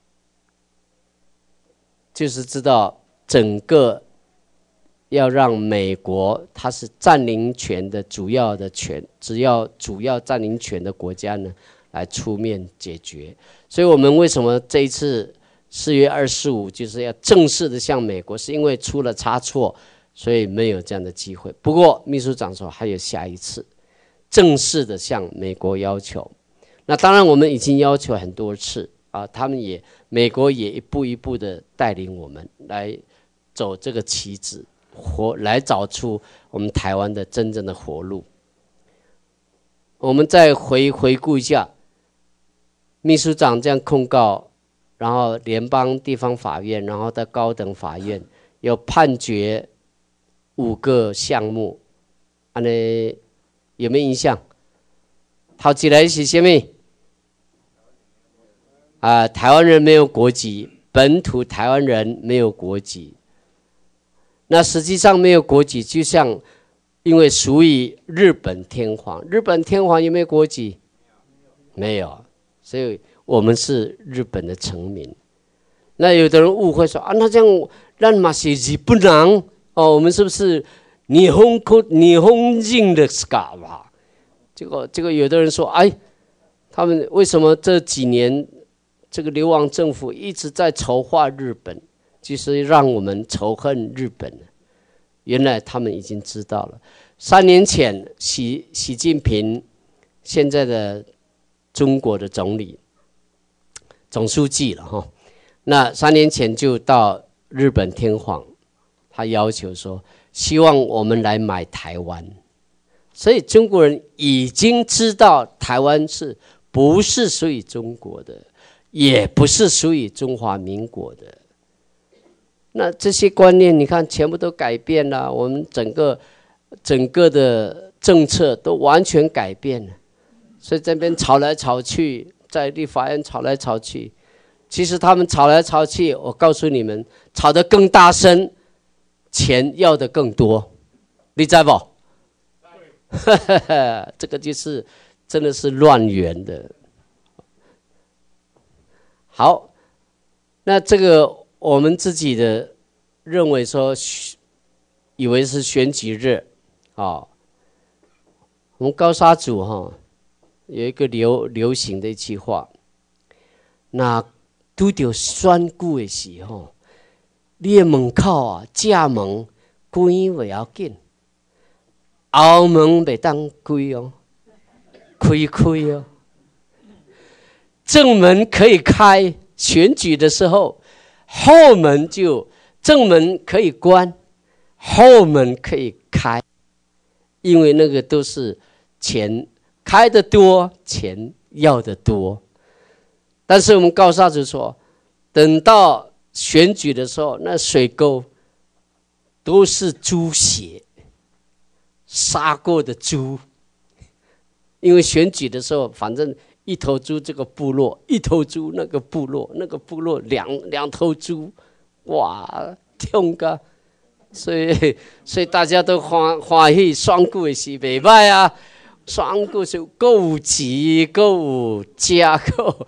就是知道整个要让美国它是占领权的主要的权，只要主要占领权的国家呢来出面解决。所以我们为什么这一次四月二十五就是要正式的向美国，是因为出了差错，所以没有这样的机会。不过秘书长说还有下一次，正式的向美国要求。那当然我们已经要求很多次啊，他们也美国也一步一步的带领我们来走这个棋子，活来找出我们台湾的真正的活路。我们再回回顾一下，秘书长这样控告，然后联邦地方法院，然后到高等法院，有判决五个项目，安尼有没有印象？头一个是什么？啊，台湾人没有国籍，本土台湾人没有国籍。那实际上没有国籍，就像因为属于日本天皇，日本天皇有没有国籍？没有，所以我们是日本的臣民。那有的人误会说啊，那这样咱嘛是日本人哦，我们是不是日本日本人的噶吧？结果这个有的人说，哎，他们为什么这几年？这个流亡政府一直在筹划日本，就是让我们仇恨日本。原来他们已经知道了。三年前，习习近平现在的中国的总理、总书记了哈。那三年前就到日本天皇，他要求说，希望我们来买台湾。所以中国人已经知道台湾是不是属于中国的。也不是属于中华民国的，那这些观念你看全部都改变了，我们整个整个的政策都完全改变了，所以这边吵来吵去，在立法院吵来吵去，其实他们吵来吵去，我告诉你们，吵得更大声，钱要的更多，你知不？这个就是真的是乱源的。好，那这个我们自己的认为说，以为是选举日哦，我们高沙族哈、哦、有一个流流行的一句话，那拄到选举的时候，你的门口啊，正门关袂要紧，后门袂当开哦，开开哦。正门可以开，选举的时候，后门就正门可以关，后门可以开，因为那个都是钱开得多，钱要得多。但是我们高沙族说，等到选举的时候，那水沟都是猪血，杀过的猪。因为选举的时候，反正一头猪这个部落，一头猪那个部落，那个部落两两头猪，哇，痛个！所以所以大家都欢欢喜选举的是袂歹啊，选举是够有钱，够有家，够。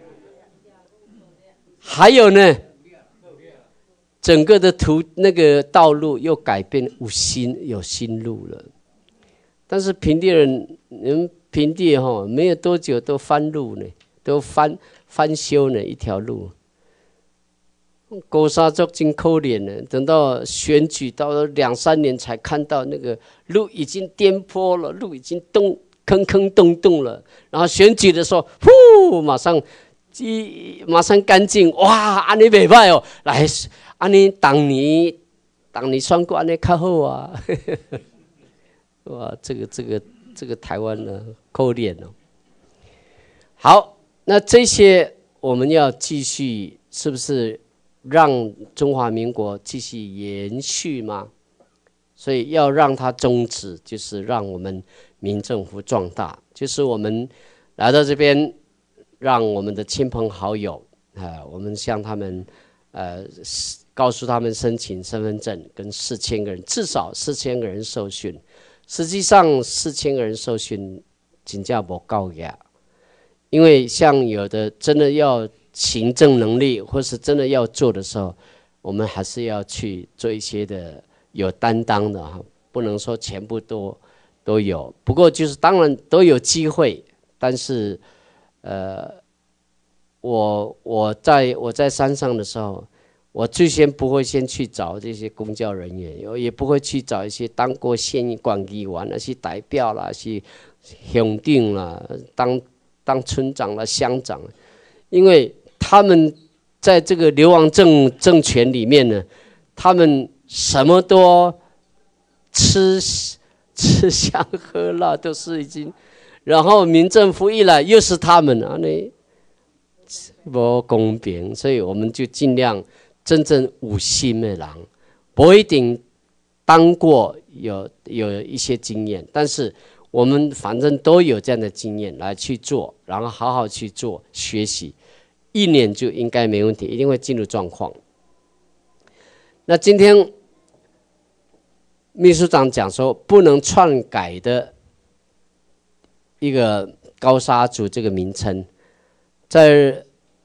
还有呢，整个的途那个道路又改变，有新有新路了。但是平地人，你们平地哈没有多久都翻路呢，都翻翻修呢一条路。高沙族真可怜呢，等到选举到了两三年才看到那个路已经颠簸了，路已经洞坑坑洞洞了。然后选举的时候，呼，马上。马上干净哇！安尼袂歹哦，来安尼当年当年选过安尼较好啊！哇，这个这个这个台湾呢，可怜哦。好，那这些我们要继续，是不是让中华民国继续延续吗？所以要让它终止，就是让我们民政府壮大，就是我们来到这边。让我们的亲朋好友，呃，我们向他们，呃，告诉他们申请身份证，跟四千个人，至少四千个人受训。实际上，四千个人受训，真正不够呀。因为像有的真的要行政能力，或是真的要做的时候，我们还是要去做一些的有担当的哈，不能说全部都都有。不过就是当然都有机会，但是。呃，我我在我在山上的时候，我最先不会先去找这些公教人员，也不会去找一些当过县管议员那些代表啦，是乡长啦，当当村长啦、乡长，因为他们在这个流亡政政权里面呢，他们什么都吃吃香喝辣，都是已经。然后民政府一来又是他们啊，那不公平，所以我们就尽量真正有心的人，不一定当过有有一些经验，但是我们反正都有这样的经验来去做，然后好好去做学习，一年就应该没问题，一定会进入状况。那今天秘书长讲说不能篡改的。一个高沙族这个名称，在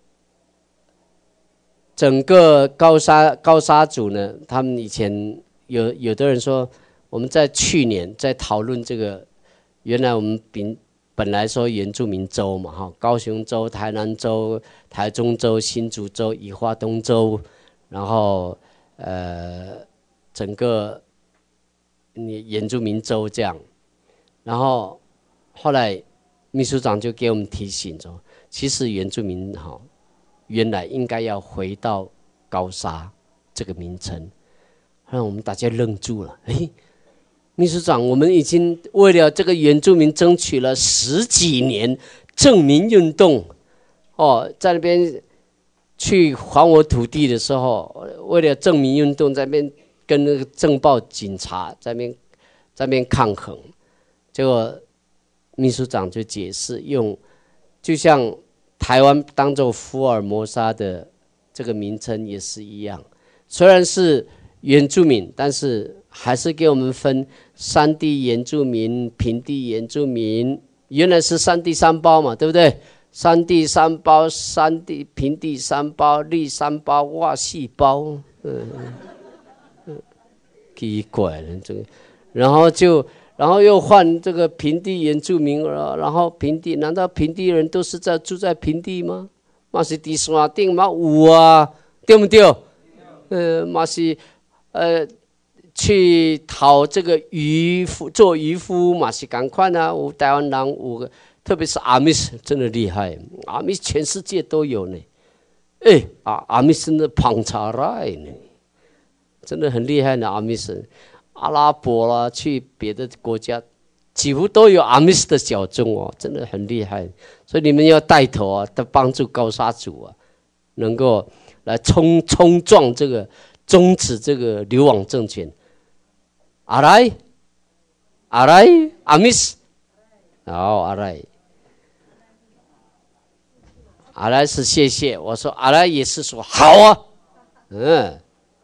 整个高沙高沙族呢，他们以前有有的人说，我们在去年在讨论这个，原来我们本本来说原住民州嘛，哈，高雄州、台南州、台中州、新竹州、宜花东州，然后呃整个原住民州这样，然后。后来，秘书长就给我们提醒说，其实原住民哈，原来应该要回到高沙这个名称，让我们大家愣住了。哎，秘书长，我们已经为了这个原住民争取了十几年正民运动，哦，在那边去还我土地的时候，为了正民运动，在那边跟那个政报警察在那边在那边抗衡，结果。秘书长就解释，用就像台湾当做福尔摩沙的这个名称也是一样，虽然是原住民，但是还是给我们分山地原住民、平地原住民，原来是山地三包嘛，对不对？山地三包、山地平地三包、绿三包、哇四包，嗯，嗯奇怪了这个。 然后就然后又换这个平地原住民了，然后平地难道平地人都是在住在平地吗？嘛是在山顶嘛有啊，对不对？呃，嘛是呃去讨这个渔夫做渔夫嘛是同款啊，有台湾人有，特别是阿密斯真的厉害，阿密斯全世界都有呢。哎，阿阿密斯的庞查来呢，真的很厉害的阿密斯。阿拉伯啦，去别的国家，几乎都有阿密斯的小众哦，真的很厉害。所以你们要带头啊，的帮助高沙族啊，能够来冲冲撞这个，终止这个流亡政权。阿来，阿来，阿密斯，好，阿来，阿来是谢谢，我说阿来也是说好啊，嗯。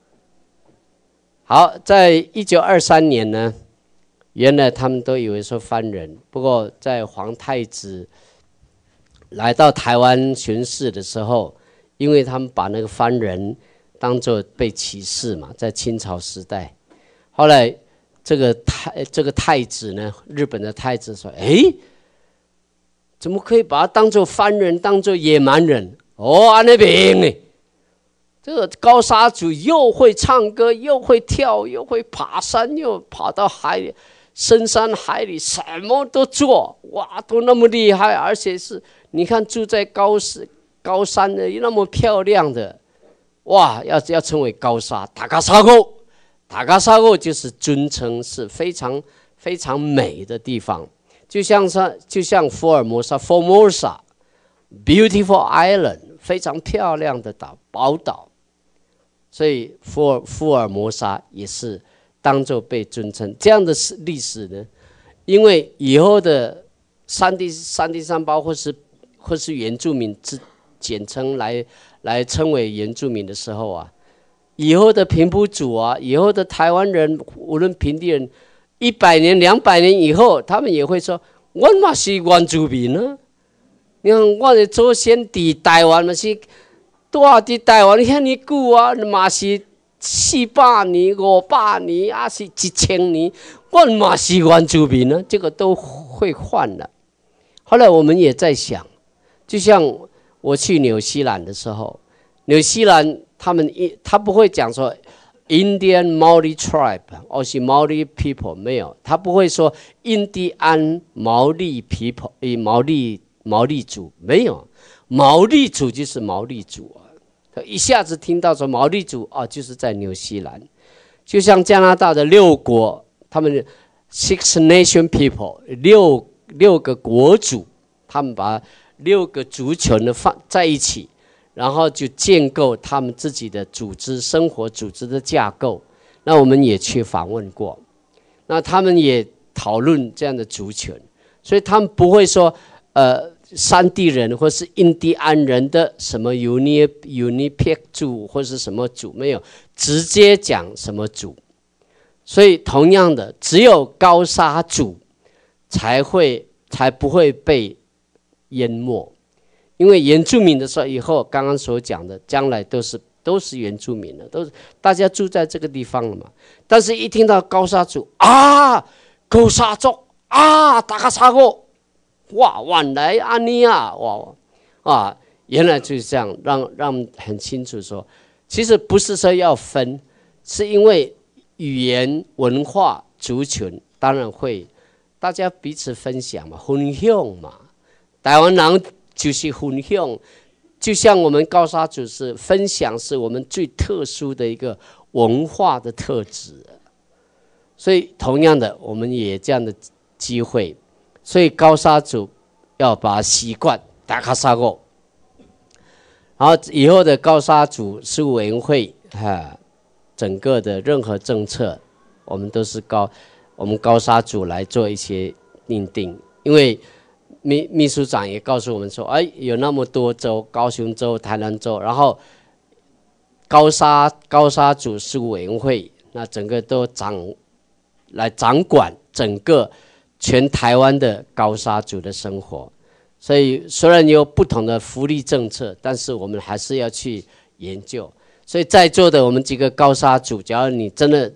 好，在一九二三年呢，原来他们都以为说番人，不过在皇太子来到台湾巡视的时候，因为他们把那个番人当作被歧视嘛，在清朝时代，后来这个太这个太子呢，日本的太子说：“哎，怎么可以把他当作番人，当作野蛮人？哦，安那边呢？”这个高沙族又会唱歌，又会跳，又会爬山，又跑到海里，深山海里什么都做，哇，都那么厉害，而且是你看住在高高山的那么漂亮的，哇，要要称为高沙，塔卡沙沟，塔卡沙沟就是尊称，是非常非常美的地方，就像是就像福尔摩沙 ，Formosa beautiful island， 非常漂亮的岛宝岛。所以福尔福尔摩沙也是当作被尊称这样的历史呢，因为以后的山地山地山胞或是或是原住民之简称来来称为原住民的时候啊，以后的平埔族啊，以后的台湾人，无论平地人，一百年两百年以后，他们也会说，我嘛是原住民啊。你看我的祖先在台湾嘛是。住伫台湾遐尼久啊，嘛是四百年、五百年，啊是一千年，我嘛是原住民呢，这个都会换了。后来我们也在想，就像我去纽西兰的时候，纽西兰他们一他不会讲说 Indian Maori tribe 或是 Maori people， 没有，他不会说印第安毛利 people， 毛利毛利族没有。毛利族就是毛利族啊，一下子听到说毛利族啊，就是在纽西兰，就像加拿大的六国，他们 Six Nation People 六六个国族，他们把六个族群呢放在一起，然后就建构他们自己的组织生活组织的架构。那我们也去访问过，那他们也讨论这样的族群，所以他们不会说呃。山地人或是印第安人的什么 Uni Unipic 族或是什么族没有直接讲什么族，所以同样的，只有高沙族才会才不会被淹没，因为原住民的时候以后刚刚所讲的，将来都是都是原住民了，都是大家住在这个地方了嘛。但是一听到高沙族啊，高沙族啊，大家查过。哇，原来安尼啊，哇啊，原来就是这样，让让很清楚说，其实不是说要分，是因为语言、文化、族群，当然会大家彼此分享嘛，分享嘛。台湾人就是分享，就像我们高沙族是分享，是我们最特殊的一个文化的特质。所以同样的，我们也这样的机会。所以高沙族要把习惯打卡沙过，然后以后的高沙族事务委员会哈，整个的任何政策，我们都是高我们高沙族来做一些认定，因为秘秘书长也告诉我们说，哎，有那么多州，高雄州、台南州，然后高沙高沙族事务委员会，那整个都掌来掌管整个。全台湾的高沙族的生活，所以虽然有不同的福利政策，但是我们还是要去研究。所以在座的我们几个高沙族，假如你真的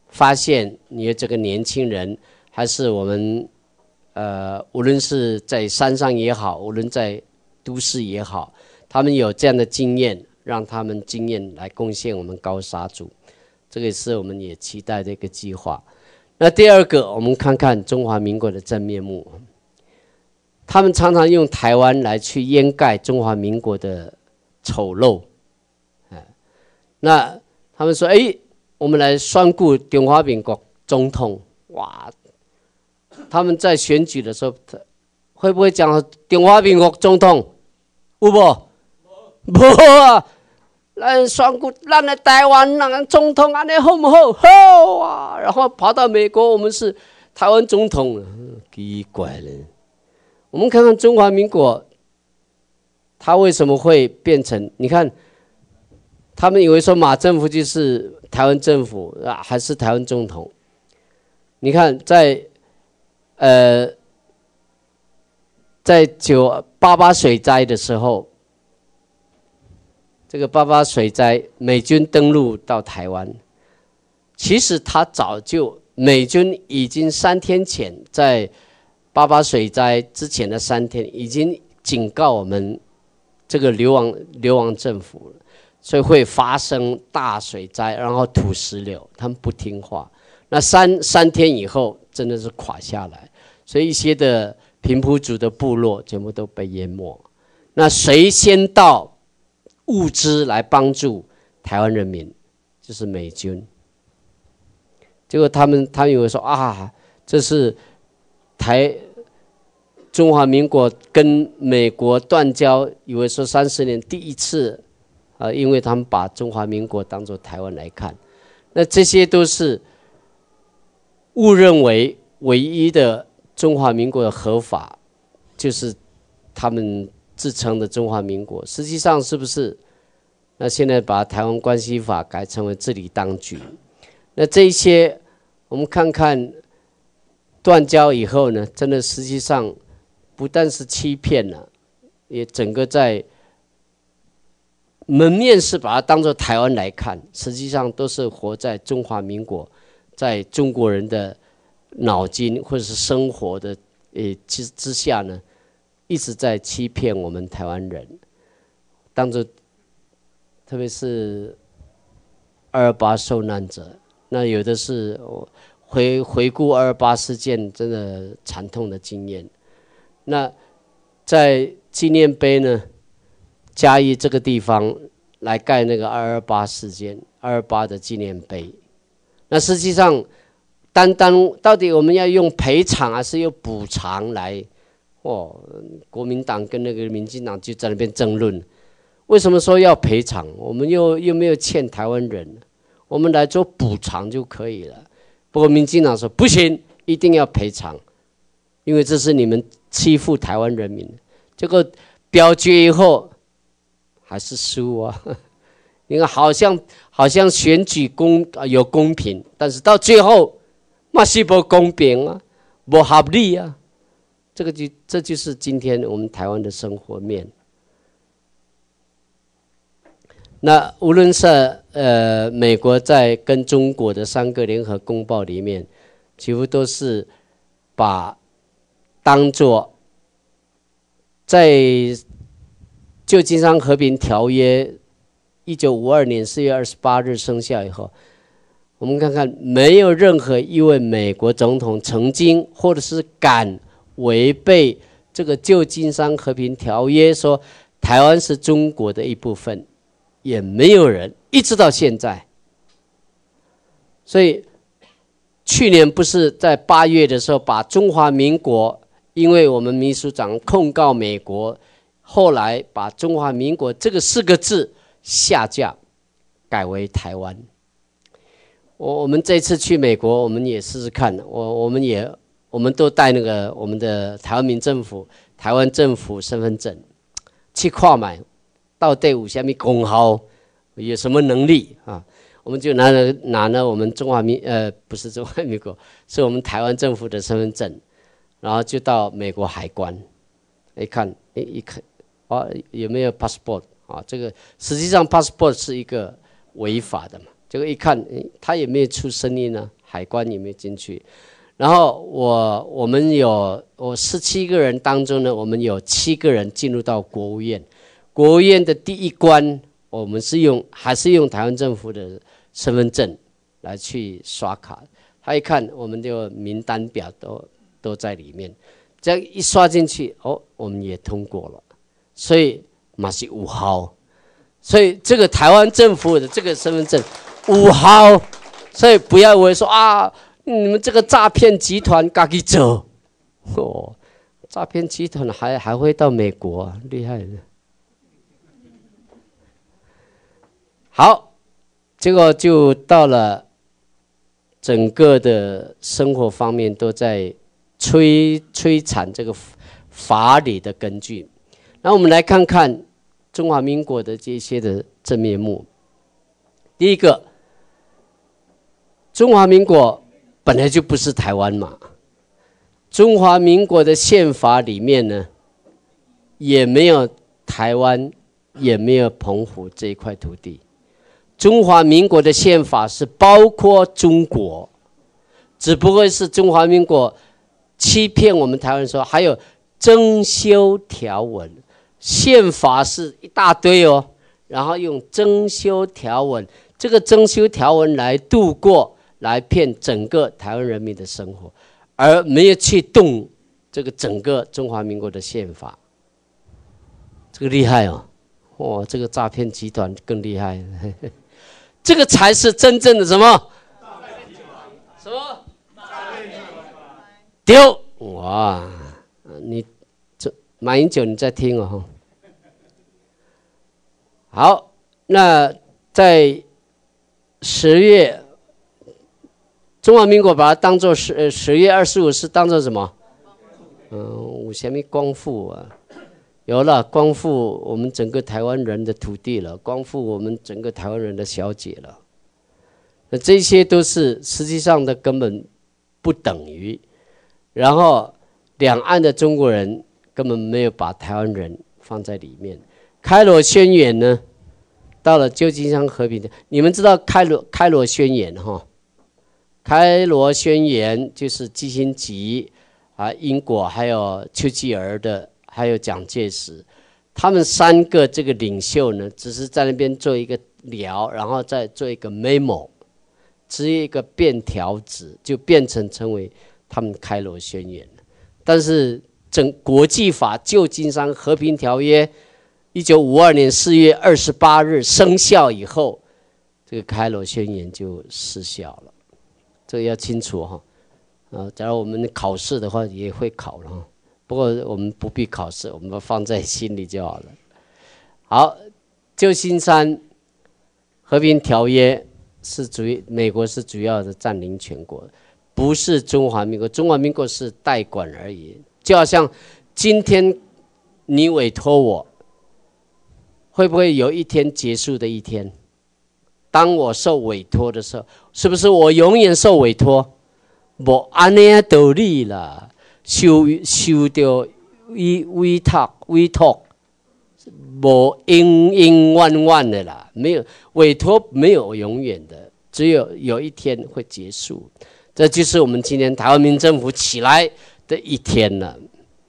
发现你的这个年轻人，还是我们呃，无论是在山上也好，无论在都市也好，他们有这样的经验，让他们经验来贡献我们高沙族，这个是我们也期待的一个计划。那第二个，我们看看中华民国的真面目。他们常常用台湾来去掩盖中华民国的丑陋，那他们说：“哎，我们来宣顾中华民国总统。”哇！他们在选举的时候，会不会讲中华民国总统？有无？无啊！咱宣顾咱的台湾人总统安尼好不好？好啊！然后跑到美国，我们是台湾总统，奇怪了。我们看看中华民国，它为什么会变成？你看，他们以为说马政府就是台湾政府啊，还是台湾总统？你看，在呃，在九八八水灾的时候，这个八八水灾，美军登陆到台湾，其实他早就美军已经三天前在八八水灾之前的三天，已经警告我们这个流亡流亡政府了，所以会发生大水灾，然后土石流，他们不听话。那三三天以后，真的是垮下来，所以一些的平埔族的部落全部都被淹没。那谁先到物资来帮助台湾人民？就是美军。结果他们他们以为说啊，这是台。中华民国跟美国断交，以为说三十年第一次，啊，因为他们把中华民国当作台湾来看，那这些都是误认为唯一的中华民国的合法，就是他们自称的中华民国，实际上是不是？那现在把台湾关系法改成为治理当局，那这一些我们看看断交以后呢，真的实际上。不但是欺骗了，也整个在门面是把它当作台湾来看，实际上都是活在中华民国，在中国人的脑筋或者是生活的诶之之下呢，一直在欺骗我们台湾人，当作特别是二二八受难者，那有的是回回顾二二八事件真的惨痛的经验。那在纪念碑呢，嘉义这个地方来盖那个二二八事件二二八的纪念碑。那实际上，单单到底我们要用赔偿还是用补偿来？哦，国民党跟那个民进党就在那边争论，为什么说要赔偿？我们又又没有欠台湾人，我们来做补偿就可以了。不过民进党说不行，一定要赔偿，因为这是你们。欺负台湾人民，这个表决以后还是输啊！你看，好像好像选举公有公平，但是到最后嘛是不公平啊，不合理啊！这个就这就是今天我们台湾的生活面。那无论是呃美国在跟中国的三个联合公报里面，几乎都是把。当作在旧金山和平条约一九五二年四月二十八日生效以后，我们看看没有任何一位美国总统曾经或者是敢违背这个旧金山和平条约，说台湾是中国的一部分，也没有人一直到现在。所以去年不是在八月的时候把中华民国。因为我们秘书长控告美国，后来把中华民国这个四个字下架，改为台湾。我我们这次去美国，我们也试试看，我我们也我们都带那个我们的台湾民政府、台湾政府身份证去看买，到底有什么功效，有什么能力啊？我们就拿了拿了我们中华民呃不是中华民国，是我们台湾政府的身份证。然后就到美国海关，一看，一一看，啊，有没有 passport 啊？这个实际上 passport 是一个违法的嘛。结果一看，他也没有出声音呢， 海关有没有进去？然后我我们有我十七个人当中呢，我们有七个人进入到国务院。国务院的第一关，我们是用还是用台湾政府的身份证来去刷卡。他一看我们的名单表都都在里面，这样一刷进去，哦，我们也通过了。所以嘛是五号，所以这个台湾政府的这个身份证五号，所以不要以为说啊。你们这个诈骗集团自己走，哦，诈骗集团还还会到美国、啊，厉害的。好，结果就到了整个的生活方面都在摧摧残这个法理的根据。那我们来看看中华民国的这些的真面目。第一个，中华民国本来就不是台湾嘛，中华民国的宪法里面呢，也没有台湾，也没有澎湖这一块土地。中华民国的宪法是包括中国，只不过是中华民国欺骗我们台湾说还有增修条文，宪法是一大堆哦，然后用增修条文，这个增修条文来度过。来骗整个台湾人民的生活，而没有去动这个整个中华民国的宪法，这个厉害哦！哇，这个诈骗集团更厉害，这个才是真正的什么？什么？丢！哇，你这马英九你在听哦。好，那在十月。中华民国把它当作十十月二十五是当作什么？嗯，有什么光复啊？有了光复我们整个台湾人的土地了，光复我们整个台湾人的小姐了。那这些都是实际上的根本不等于。然后两岸的中国人根本没有把台湾人放在里面。开罗宣言呢，到了旧金山和平的，你们知道开罗开罗宣言哈？开罗宣言就是基辛格啊、英国还有丘吉尔的，还有蒋介石，他们三个这个领袖呢，只是在那边做一个聊，然后再做一个 memo， 只有一个便条纸，就变成成为他们开罗宣言。但是整国际法旧金山和平条约，一九五二年四月二十八日生效以后，这个开罗宣言就失效了。这个要清楚哈，啊，假如我们考试的话也会考了哈，不过我们不必考试，我们放在心里就好了。好，旧金山和平条约是主美国是主要的占领全国，不是中华民国，中华民国是代管而已。就好像今天你委托我，会不会有一天结束的一天？当我受委托的时候，是不是我永远受委托？无安尼啊道理啦，受受到委委托委托，无永永远远的啦，没有委托没有永远的，只有有一天会结束。这就是我们今天台湾民政府起来的一天了。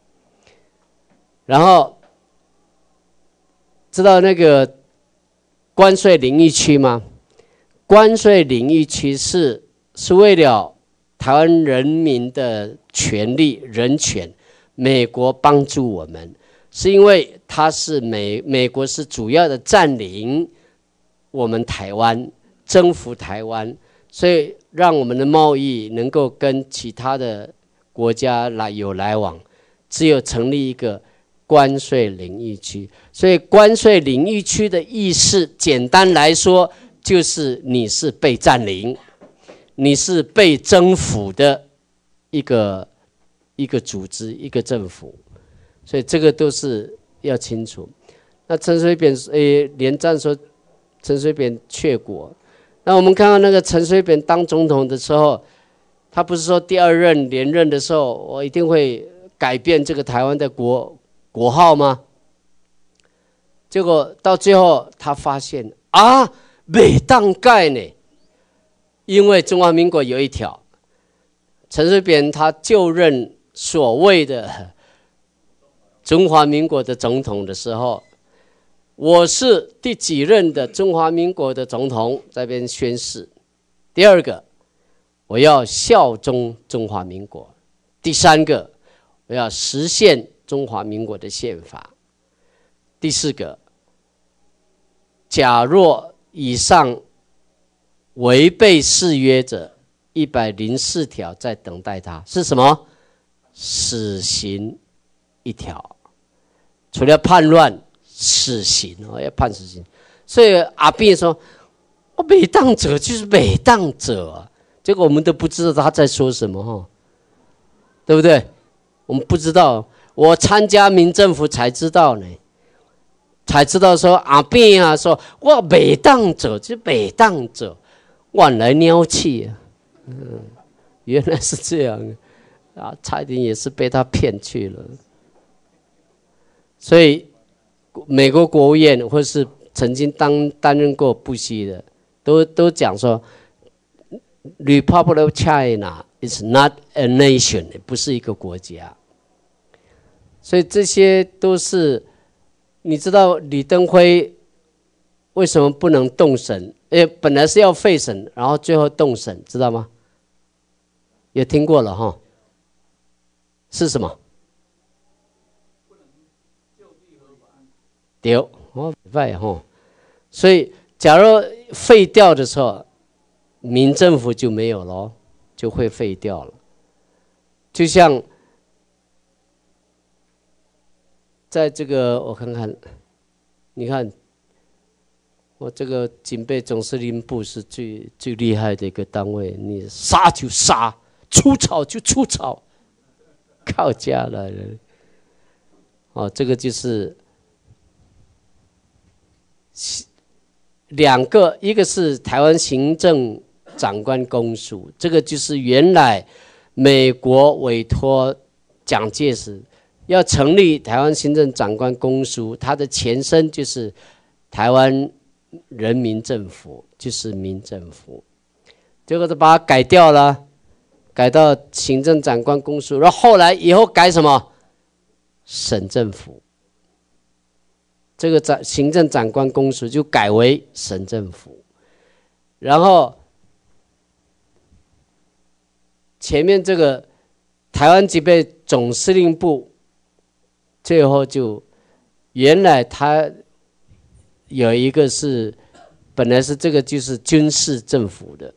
然后知道那个关税领域区吗？关税领域区是是为了台湾人民的权利、人权，美国帮助我们，是因为它是美美国是主要的占领我们台湾，征服台湾，所以让我们的贸易能够跟其他的国家来有来往，只有成立一个关税领域区。所以关税领域区的意思，简单来说，就是你是被占领，你是被征服的一个一个组织，一个政府，所以这个都是要清楚。那陈水扁诶，连战说陈水扁却国，那我们看到那个陈水扁当总统的时候，他不是说第二任连任的时候，我一定会改变这个台湾的国国号吗？结果到最后他发现啊，不能改呢， 因为中华民国有一条，陈水扁他就任所谓的中华民国的总统的时候，我是第几任的中华民国的总统，在这边宣誓。第二个，我要效忠中华民国。第三个，我要实现中华民国的宪法。第四个，假若以上违背誓约者，一百零四条在等待他，是什么？死刑一条，除了叛乱，死刑哦，要判死刑。所以阿扁说：“我没当者就是没当者啊。”结果我们都不知道他在说什么哈，对不对？我们不知道，我参加民政府才知道呢，才知道说阿扁啊，说我没当者就是没当者，晚来尿气啊，嗯，原来是这样啊，差一点也是被他骗去了。所以美国国务院或是曾经当担任过布希的，都都讲说。Republic of China is not a nation， 不是一个国家，所以这些都是你知道李登辉为什么不能动审？诶，本来是要废审，然后最后动审，知道吗？也听过了哈，是什么？对，哦，拜哈，所以假如废掉的时候。民政府就没有了，就会废掉了。就像在这个，我看看，你看，我这个警备总司令部是最最厉害的一个单位，你杀就杀，除草就除草，靠家来了。哦，这个就是两个，一个是台湾行政长官公署，这个就是原来美国委托蒋介石要成立台湾行政长官公署，它的前身就是台湾人民政府，就是民政府，结果就把它改掉了，改到行政长官公署，然后后来以后改什么？省政府，这个长行政长官公署就改为省政府，然后。前面这个台湾警备总司令部，最后就原来他有一个是本来是这个就是军事政府的，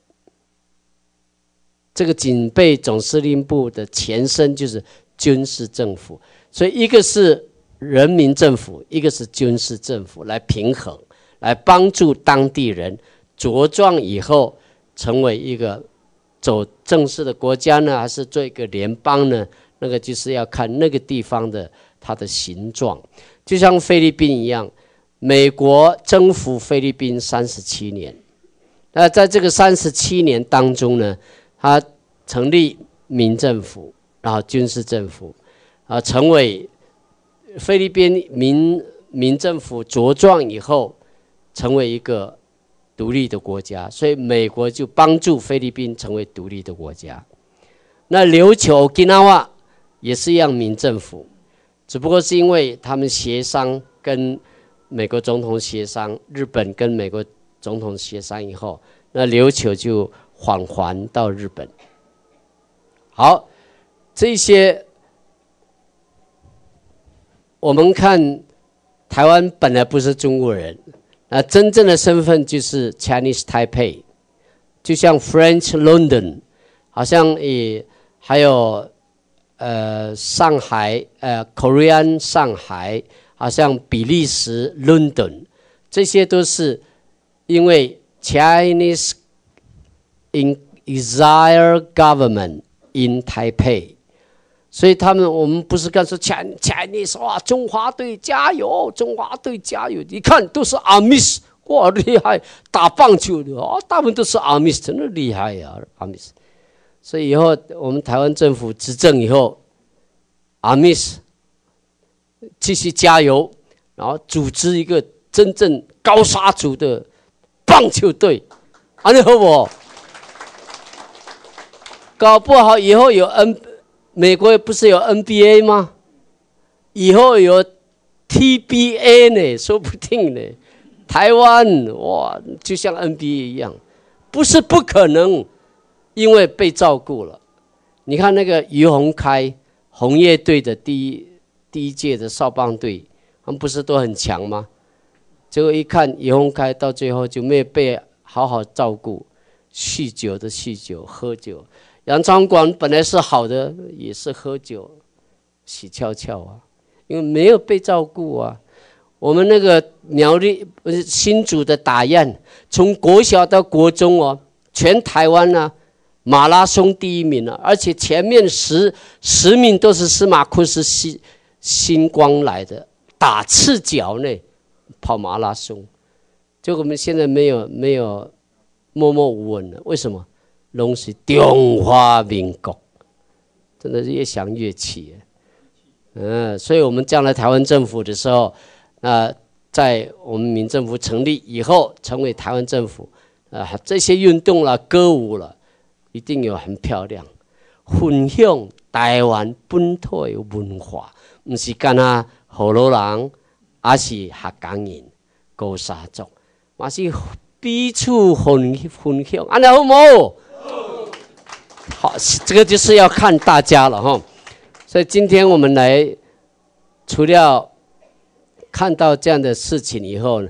这个警备总司令部的前身就是军事政府，所以一个是人民政府，一个是军事政府，来平衡，来帮助当地人茁壮以后成为一个。走正式的国家呢，还是做一个联邦呢？那个就是要看那个地方的它的形状，就像菲律宾一样，美国征服菲律宾三十七年，那在这个三十七年当中呢，它成立民政府，然后军事政府，啊，成为菲律宾民民政府茁壮以后，成为一个。独立的国家，所以美国就帮助菲律宾成为独立的国家。那琉球 Okinawa 也是一样民政府，只不过是因为他们协商跟美国总统协商，日本跟美国总统协商以后，那琉球就返还到日本。好，这些我们看台湾本来不是中国人。那真正的身份就是 Chinese Taipei， 就像 French London， 好像也还有呃上海呃 Korean 上海，好像比利时 London， 这些都是因为 Chinese in exile government in Taipei。所以他们，我们不是刚说 Chinese 哇，中华队加油，中华队加油！你看都是阿密斯，哇厉害，打棒球的啊，大部分都是阿密斯，真的厉害呀、啊，阿密斯。所以以后我们台湾政府执政以后，阿密斯继续加油，然后组织一个真正高沙族的棒球队，安尼好不好？ 搞不好以后有 N， 美国不是有 N B A 吗？以后有 T B A 呢，说不定呢。台湾哇，就像 N B A 一样，不是不可能，因为被照顾了。你看那个于洪开，红叶队的第一第一届的少棒队，他们不是都很强吗？结果一看于洪开到最后就没有被好好照顾，酗酒的酗酒，喝酒。杨昌管本来是好的，也是喝酒，洗翘翘啊，因为没有被照顾啊。我们那个苗栗不是新竹的打雁，从国小到国中哦，全台湾啊马拉松第一名啊，而且前面十十名都是司马库斯星星光来的，打赤脚呢，跑马拉松。结果我们现在没有没有默默无闻了，为什么？拢是中华民国，真的是越想越气。嗯，所以我们将来台湾政府的时候。那在我们民政府成立以后，成为台湾政府，啊，这些运动啦、歌舞啦，一定有很漂亮，分享台湾本土的文化，不是干那河洛人，也是客家人、高沙族，嘛是彼此分分享，安尼好冇？好，这个就是要看大家了哈。所以今天我们来，除了看到这样的事情以后呢，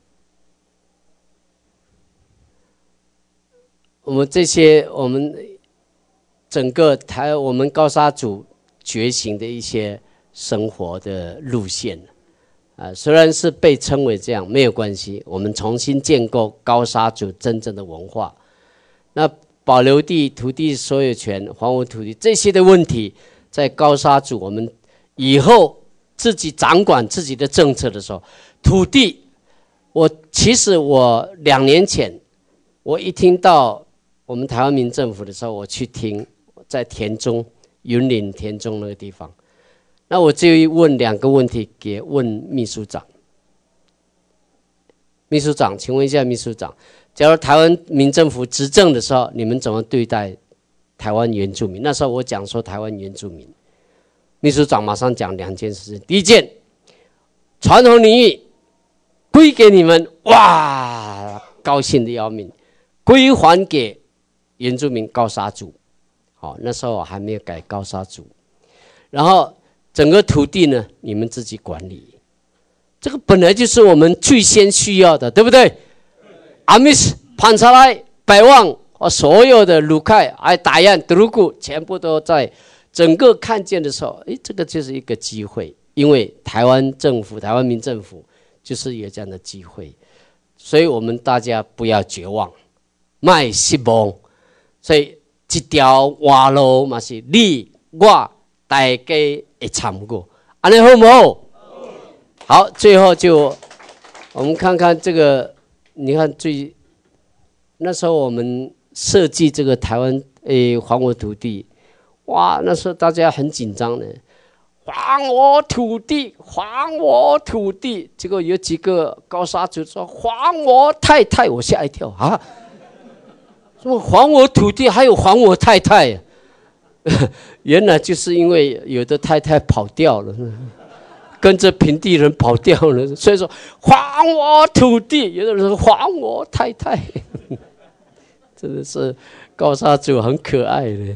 我们这些我们整个台我们高沙族觉醒的一些生活的路线啊，虽然是被称为这样没有关系，我们重新建构高沙族真正的文化。那保留地、土地所有权、还我土地这些的问题，在高沙族我们以后自己掌管自己的政策的时候，土地，我其实我两年前，我一听到我们台湾民政府的时候，我去听，在田中云林田中那个地方，那我就问两个问题给问秘书长。秘书长，请问一下秘书长，假如台湾民政府执政的时候，你们怎么对待台湾原住民？那时候我讲说台湾原住民。秘书长马上讲两件事，第一件，传统领域归给你们，哇，高兴的要命，归还给原住民高沙族。好，那时候我还没有改高沙族。然后整个土地呢，你们自己管理，这个本来就是我们最先需要的，对不对？阿密斯、潘查莱、百望，所有的鲁凯、还打雁、德鲁古，全部都在。整个看见的时候，哎，这个就是一个机会，因为台湾政府、台湾民政府就是有这样的机会，所以我们大家不要绝望，卖失望。所以这条活路嘛是你我大家会参过，安尼好不好？好，最后就我们看看这个，你看最那时候我们设计这个台湾诶还我土地。哇，那时候大家很紧张的，还我土地，还我土地。结果有几个高沙族说还我太太，我吓一跳啊！说还我土地，还有还我太太，原来就是因为有的太太跑掉了，跟着平地人跑掉了，所以说还我土地，有的人说还我太太，真的是高沙族很可爱的。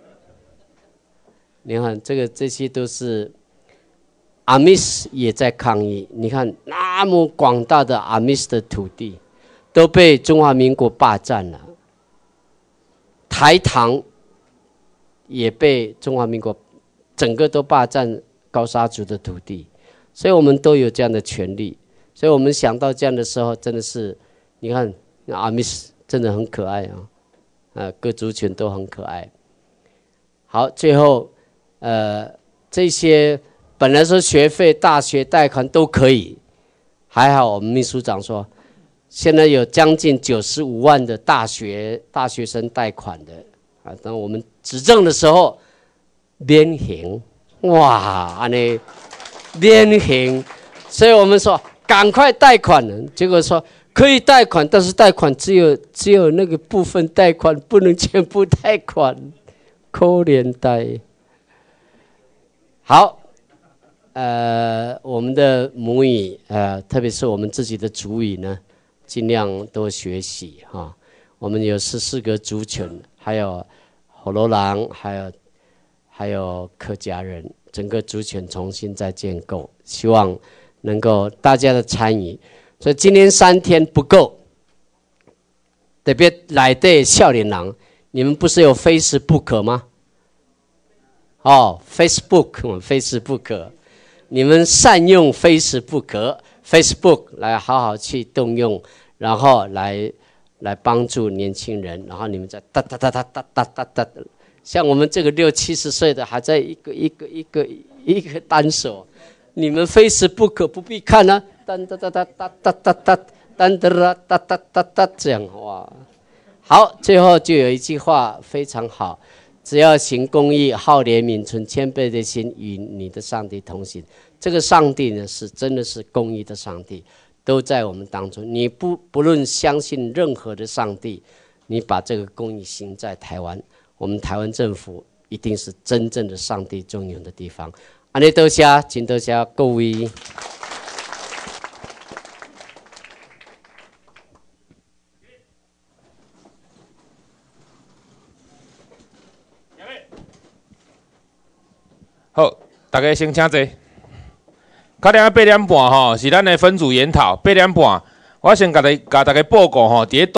你看，这个这些都是阿密斯也在抗议。你看，那么广大的阿密斯的土地都被中华民国霸占了，台糖也被中华民国整个都霸占高沙族的土地，所以我们都有这样的权利。所以我们想到这样的时候，真的是，你看阿密斯真的很可爱啊，呃，各族群都很可爱。好，最后。呃，这些本来说学费、大学贷款都可以，还好我们秘书长说，现在有将近九十五万的大学大学生贷款的啊。当我们执政的时候，免刑，哇，安尼免刑，所以我们说赶快贷款了。结果说可以贷款，但是贷款只有只有那个部分贷款，不能全部贷款。 可怜呆。好，呃，我们的母语，呃，特别是我们自己的族语呢，尽量多学习哈、哦。我们有十四个族群，还有火罗狼，还有还有客家人，整个族群重新再建构，希望能够大家的参与。所以今天三天不够，特别来的少年郎，你们不是有 Facebook 吗？哦 ，Facebook，Facebook， 你们善用 Facebook，Facebook 来好好去动用，然后来来帮助年轻人，然后你们再哒哒哒哒哒哒哒哒，像我们这个六七十岁的还在一个一个一个一个单手，你们 Facebook 不必看啊，哒哒哒哒哒哒哒哒，哒哒哒哒哒哒这样哇。好，最后就有一句话非常好。只要行公义、好怜悯、存谦卑的心，与你的上帝同行。这个上帝呢，是真的是公义的上帝，都在我们当中。你不不论相信任何的上帝，你把这个公义行在台湾，我们台湾政府一定是真正的上帝中用的地方。安尼多谢，请多谢各位。 好，大家先请坐。较点八点半吼，是咱的分组研讨。八点半，我先甲大甲大家报告吼，伫